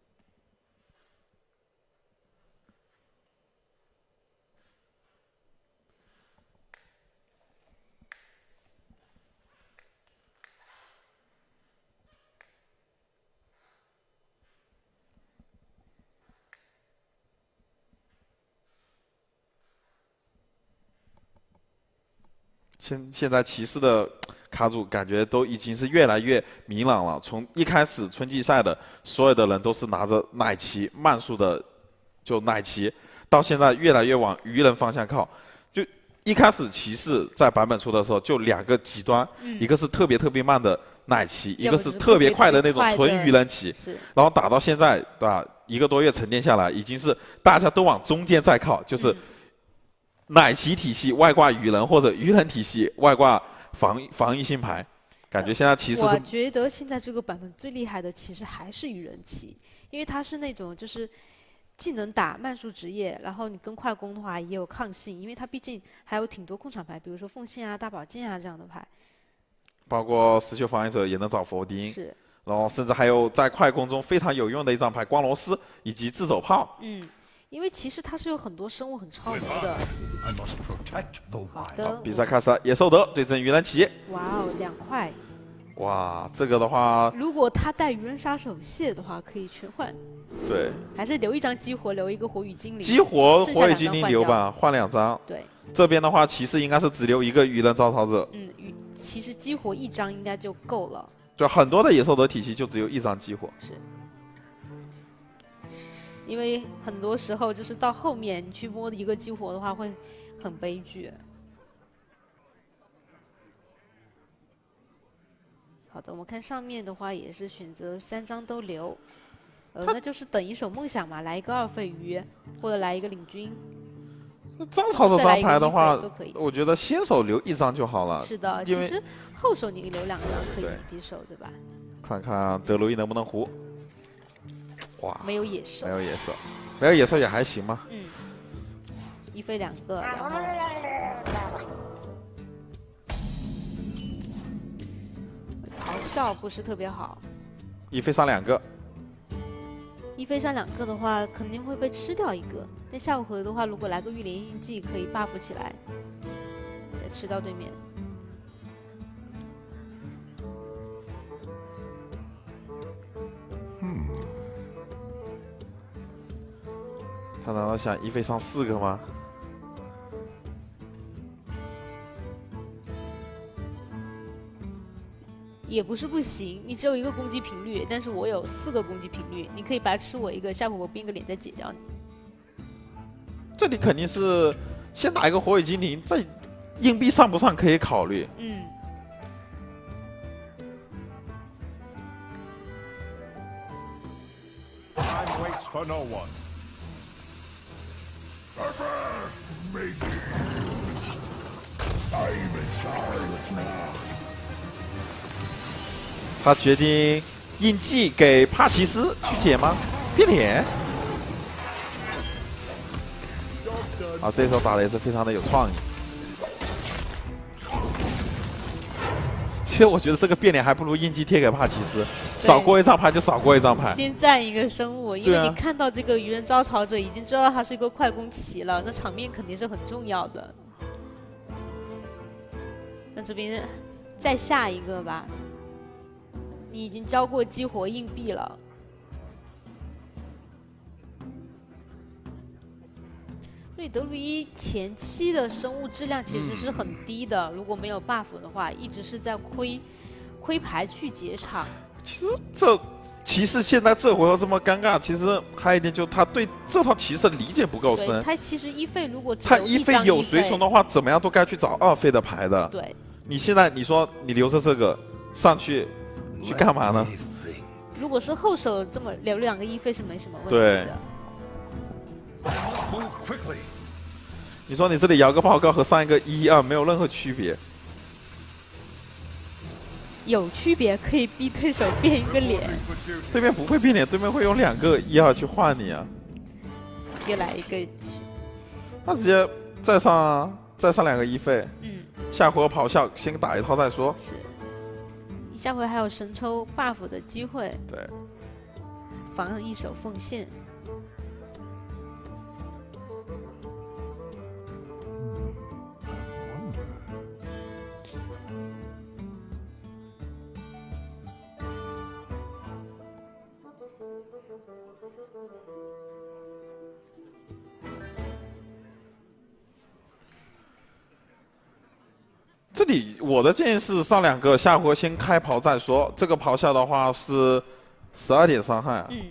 现现在骑士的卡组感觉都已经是越来越明朗了。从一开始春季赛的所有的人都是拿着奶骑慢速的，就奶骑，到现在越来越往鱼人方向靠。就一开始骑士在版本出的时候就两个极端，嗯、一个是特别特别慢的奶骑，一个是特别快的那种纯鱼人骑。然后打到现在，对吧？一个多月沉淀下来，已经是大家都往中间在靠，就是。嗯奶骑体系外挂鱼人，或者鱼人体系外挂防防御星牌，感觉现在骑士是。 我觉得现在这个版本最厉害的其实还是鱼人骑，因为它是那种就是既能打慢速职业，然后你跟快攻的话也有抗性，因为它毕竟还有挺多控场牌，比如说奉献啊、大宝剑啊这样的牌。 包括石球防御者也能找佛丁。 是。 然后甚至还有在快攻中非常有用的一张牌光螺丝以及自走炮。 嗯。因为其实它是有很多生物很超能的。好的， 比赛开始了，野兽德对阵鱼人骑。 哇哦，两块。 哇，这个的话， 如果他带鱼人杀手蟹的话，可以全换。 对。 还是留一张激活，留一个火雨精灵。 激活火雨精灵留吧，换两张。 对。 这边的话，骑士应该是只留一个鱼人招潮者。 嗯，其实激活一张应该就够了。 就很多的野兽德体系就只有一张激活。 是。因为很多时候就是到后面你去摸一个激活的话会很悲剧。好的，我们看上面的话也是选择三张都留，呃，那就是等一手梦想嘛，来一个二费鱼，或者来一个领军。 那招潮这张牌的话，我觉得先手留一张就好了。 是的，其实后手你留两张可以几手，对吧？ 看看德鲁伊能不能胡。哇， 没有野兽， 没有野兽，没有野兽也还行嘛。 嗯，一飞两个，然后咆哮不是特别好。 一飞上两个， 一飞上两个的话，肯定会被吃掉一个。但下回合的话，如果来个御莲印记，可以 buff 起来，再吃掉对面。 他难道想一飞上四个吗？ 也不是不行，你只有一个攻击频率，但是我有四个攻击频率，你可以白吃我一个，下回我变个脸再解掉你。 这里肯定是先打一个火雨精灵，再硬币上不上可以考虑。 嗯。 Time waits for no one. Maybe. I'm in charge now. 他决定印记给帕奇斯去解吗？变脸。啊，这手打的也是非常的有创意。其实我觉得这个变脸还不如印记贴给帕奇斯，少过一张牌就少过一张牌。 先占一个生物，因为你看到这个鱼人招潮者，已经知道他是一个快攻骑了，那场面肯定是很重要的。那这边再下一个吧，你已经交过激活硬币了。所以德鲁伊前期的生物质量其实是很低的，嗯、如果没有 buff 的话，一直是在亏亏牌去解场。 其实这骑士现在这回合这么尴尬，其实还有一点就是他对这套骑士理解不够深。 他其实一费如果只他一费有随从的话，怎么样都该去找二费的牌的。 对， 你现在你说你留着这个上去去干嘛呢？ 如果是后手这么留两个一费是没什么问题对的。 你说你这里摇个报告和上一个一二没有任何区别？ 有区别，可以逼对手变一个脸。 对面不会变脸，对面会用两个一二去换你啊。 又来一个， 那直接再上啊，再上两个一费。 嗯。 下回我咆哮，先打一套再说。 是。下回还有神抽 buff 的机会。 对。 防一手奉献。 这里我的建议是上两个，下回先开咆再说。这个咆哮的话是十二点伤害啊。 嗯。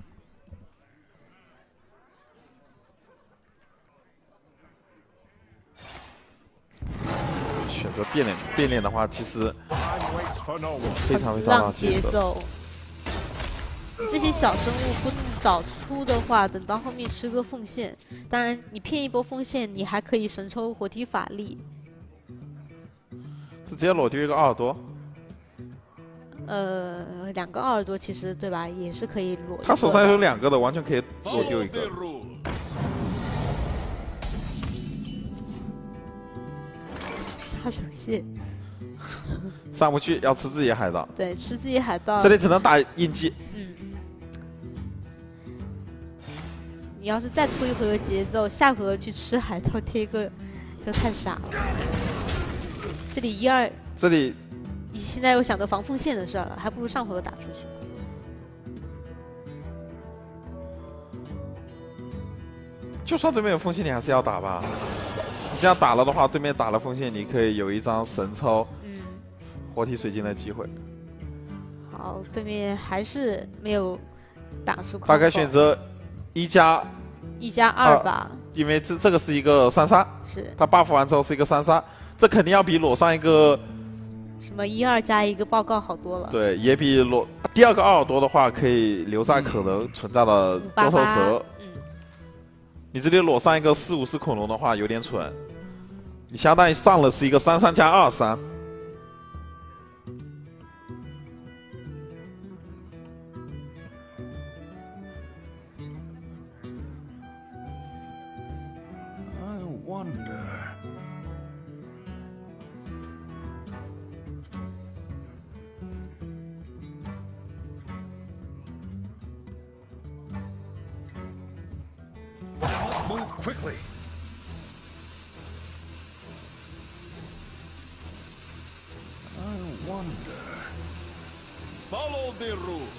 选择变脸，变脸的话，其实非常非常让节奏。这些小生物不早出的话，等到后面吃个奉献。当然，你骗一波奉献，你还可以神抽活体法力。 是直接裸丢一个奥尔多？ 呃，两个奥尔多其实对吧，也是可以裸。 他手上有两个的，完全可以裸丢一个。 杀手蟹。 上不去，要吃自己海盗。 对，吃自己海盗。 这里只能打印记。 嗯。你要是再拖一回合节奏，下回合去吃海盗贴一个，就太傻了。这里一二， 这里， 你现在又想着防奉献的事儿了，还不如上回合打出去。 就算对面有奉献，你还是要打吧。你这样打了的话，对面打了奉献，你可以有一张神抽， 嗯， 活体水晶的机会。 好，对面还是没有打出。 大概选择一加一加二吧， 因为这这个是一个三杀， 是他 buff 完之后是一个三杀。这肯定要比裸上一个什么一二加一个报告好多了。 对，也比裸第二个奥尔多的话，可以留在可能存在的多头蛇。 嗯， 你这里裸上一个四五四恐龙的话有点蠢，你相当于上了是一个三三加二三。 I wonder. Move quickly. I wonder. Follow the rule.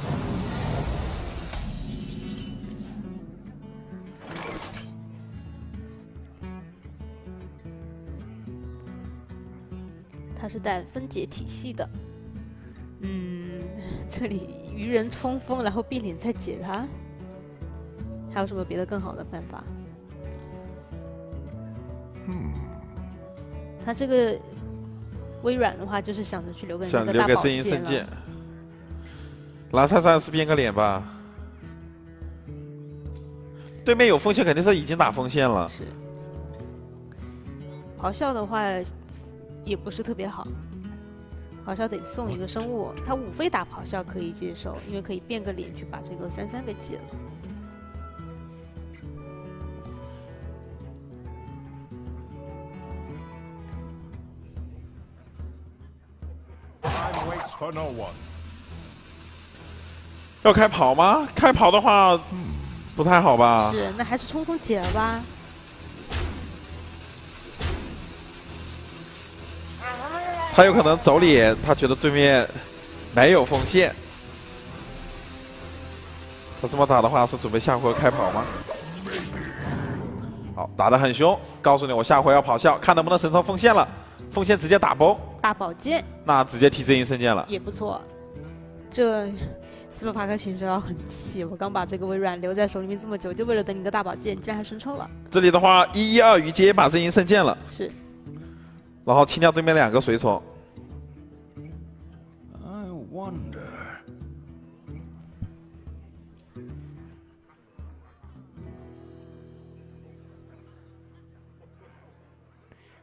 它是带分解体系的。嗯，这里愚人冲锋，然后变脸再解它。还有什么别的更好的办法？ Hmm. 他这个微软的话，就是想着去留个想留给真阴圣剑。蓝珊珊是变个脸吧？对面有锋线，肯定是已经打锋线了。 是。咆哮的话也不是特别好，咆哮得送一个生物，他五费打咆哮可以接受，因为可以变个脸去把这个三三给解了。 Time waits for no one. 要开跑吗？开跑的话，不太好吧？ 是，那还是冲锋解了吧。 他有可能走脸，他觉得对面没有锋线。他这么打的话，是准备下回开跑吗？好，打得很凶。告诉你，我下回要咆哮，看能不能神抽锋线了。锋线直接打崩。 大宝剑。 那直接提真阴圣剑了。 也不错。这斯洛伐克选手要很气，我刚把这个微软留在手里面这么久，就为了等你的大宝剑，竟然还神抽了。 这里的话，一一二鱼接把真阴圣剑了。 是。 然后清掉对面两个随从。 I wonder.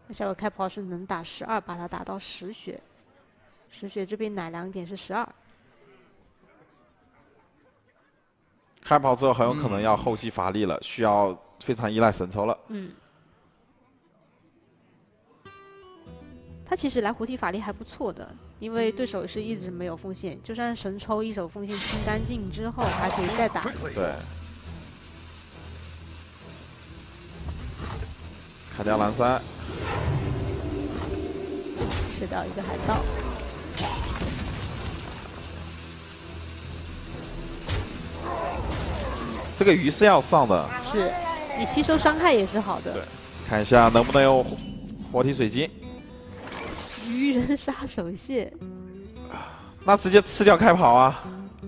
下回开炮是能打十二，把它打到十血。十血这边奶两点是十二。 开炮之后很有可能要后期乏力了，嗯、需要非常依赖神抽了。 嗯。他其实来活体法力还不错的，因为对手是一直没有奉献，就算神抽一手奉献清干净之后，还可以再打。 对。开掉蓝山。 吃掉一个海盗。 这个鱼是要上的， 是你吸收伤害也是好的。 对，看一下能不能用活体水晶。 鱼人杀手蟹， 那直接吃掉开跑啊！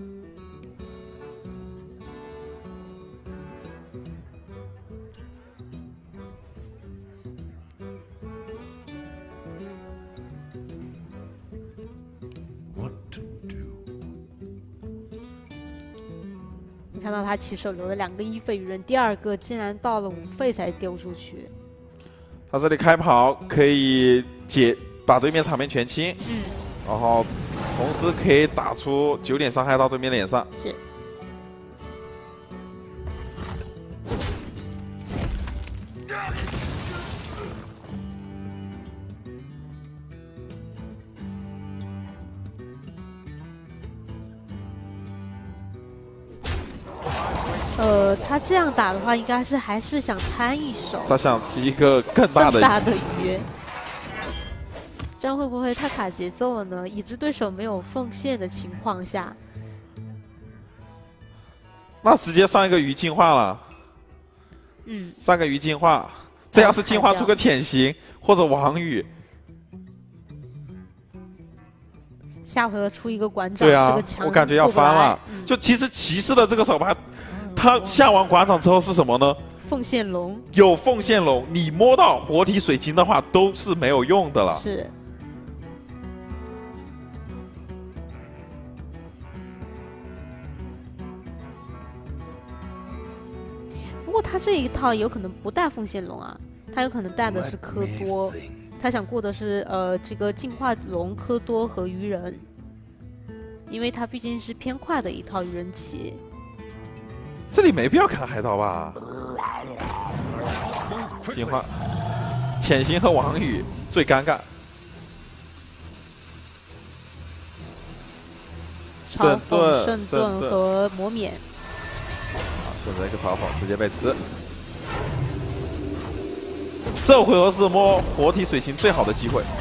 你看到他起手留了两个一费鱼人，第二个竟然到了五费才丢出去。 他这里开跑可以解。把对面场面全清， 嗯， 然后同时可以打出九点伤害到对面脸上。 是。呃，他这样打的话，应该是还是想摊一手。 他想吃一个更大的更大的鱼。这样会不会太卡节奏了呢？已知对手没有奉献的情况下， 那直接上一个鱼进化了。 嗯， 上个鱼进化，这要是进化出个潜行或者王宇， 下回合出一个馆长， 对啊， 这个强我感觉要翻了。 嗯、 就其实骑士的这个手牌，他下完馆长之后是什么呢？ 奉献龙。 有奉献龙，你摸到活体水晶的话都是没有用的了。 是。不过他这一套有可能不带奉献龙啊，他有可能带的是科多，他想过的是呃这个进化龙、科多和鱼人，因为他毕竟是偏快的一套鱼人棋。 这里没必要砍海盗吧？进化潜行和王宇最尴尬。 圣盾、圣盾和魔免。 选择一个嘲讽，直接被吃。这回合是摸活体水晶最好的机会。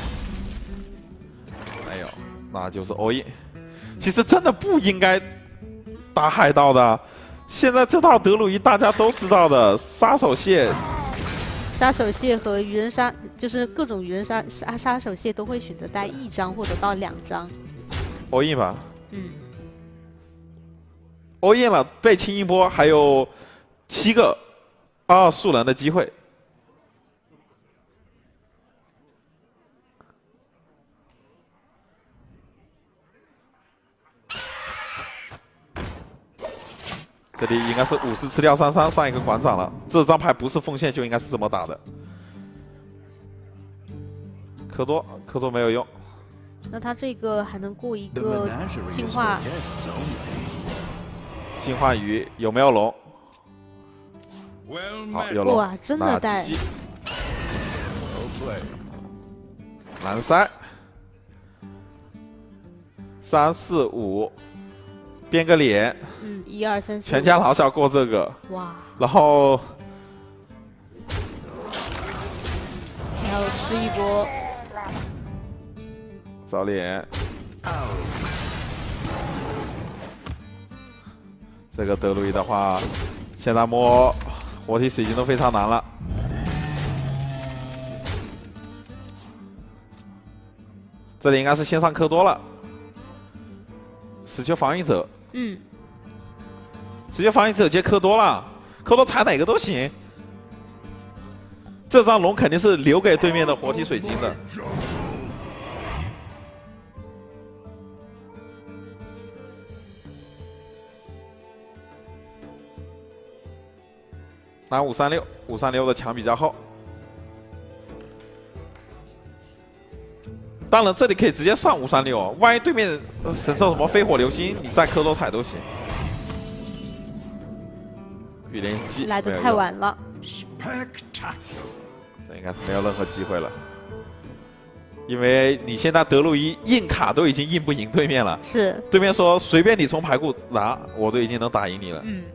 没有，那就是 all in。其实真的不应该打海盗的。现在这套德鲁伊大家都知道的，杀手蟹、 杀手蟹和鱼人杀，就是各种鱼人杀杀杀手蟹都会选择带一张或者到两张。 all in 吧。 嗯。 all in 了，被清一波，还有七个二数人的机会。这里应该是五十吃掉三三上一个馆长了，这张牌不是奉献就应该是这么打的。科多，科多没有用。 那他这个还能过一个进化。 进化鱼有没有龙？好，有龙。 哇，真的带。 蓝三，三四五，变个脸。 嗯，一二三四。 全家老小过这个。 哇。 然后， 然后吃一波。 找脸。这个德鲁伊的话，现在摸活体水晶都非常难了。这里应该是先上科多了。死囚防御者。 嗯。 死囚防御者接科多了，科多踩哪个都行。这张龙肯定是留给对面的活体水晶的。拿五三六，五三六的墙比较厚。 当然这里可以直接上五三六，万一对面神兽什么飞火流星，你再磕多踩都行。御连击来的太晚了， Spectacular. 这应该是没有任何机会了。 因为你现在德鲁伊硬卡都已经硬不赢对面了， 是对面说随便你从排库拿，我都已经能打赢你了。 嗯，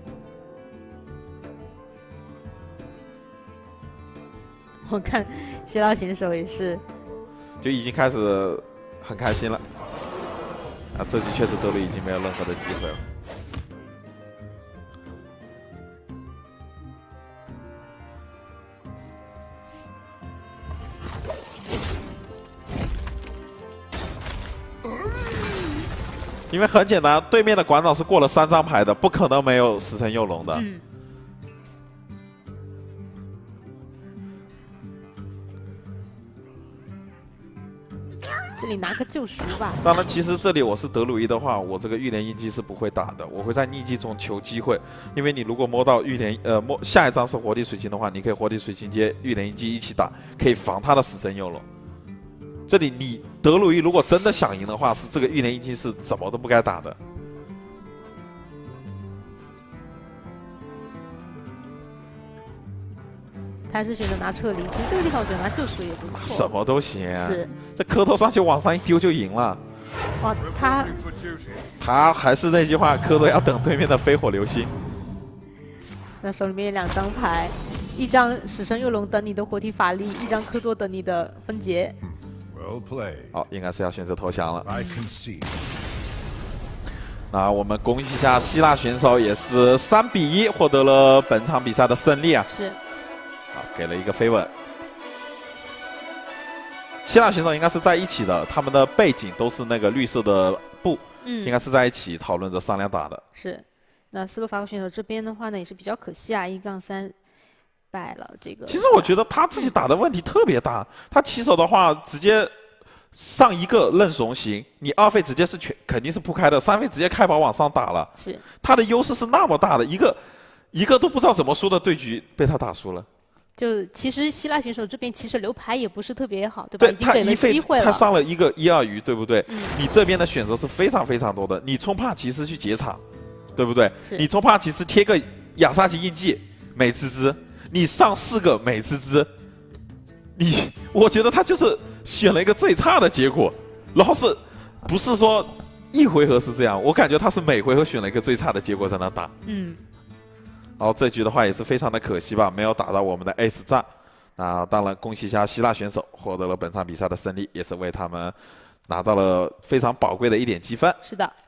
我看希腊选手也是， 就已经开始很开心了。啊，这局确实德鲁伊已经没有任何的机会了。 因为很简单，对面的馆长是过了三张牌的，不可能没有死神诱龙的。 嗯。这里拿个救赎吧。 当然，其实这里我是德鲁伊的话，我这个御连印记是不会打的，我会在逆击中求机会。因为你如果摸到御连，呃，摸下一张是活体水晶的话，你可以活体水晶接御连印记一起打，可以防他的死神诱龙。 这里你德鲁伊如果真的想赢的话，是这个御连印记是怎么都不该打的。 他还是选择拿撤离，其实这个地方我觉得拿救赎也不错。 什么都行、啊， 是这磕头上去往上一丢就赢了。 哇，他他还是那句话，磕头要等对面的飞火流星。 那手里面有两张牌，一张死神诱龙等你的活体法力，一张科多等你的分解。 Well played. 好，应该是要选择投降了。 I concede. 那我们恭喜一下希腊选手，也是三比一获得了本场比赛的胜利啊！ 是。 好，给了一个飞吻。希腊选手应该是在一起的，他们的背景都是那个绿色的布， 嗯， 应该是在一起讨论着商量打的。 是。那斯洛伐克选手这边的话呢，也是比较可惜啊，一杠三。 败了这个， 其实我觉得他自己打的问题特别大。他起手的话，直接上一个认怂行，你二费直接是全肯定是铺开的，三费直接开宝往上打了。 是他的优势是那么大的，一个一个都不知道怎么输的对局被他打输了。 就其实希腊选手这边其实留牌也不是特别好，对吧？ 对他一费他上了一个一二鱼，对不对？ 嗯、 你这边的选择是非常非常多的，你冲帕奇斯去解场，对不对？你冲帕奇斯贴个亚萨奇印记，美滋滋。 你上四个美滋滋，你我觉得他就是选了一个最差的结果，然后是不是说一回合是这样？我感觉他是每回合选了一个最差的结果在那打。 嗯。 然后这局的话也是非常的可惜吧，没有打到我们的 S 战。那当然恭喜一下希腊选手获得了本场比赛的胜利，也是为他们拿到了非常宝贵的一点积分。 是的。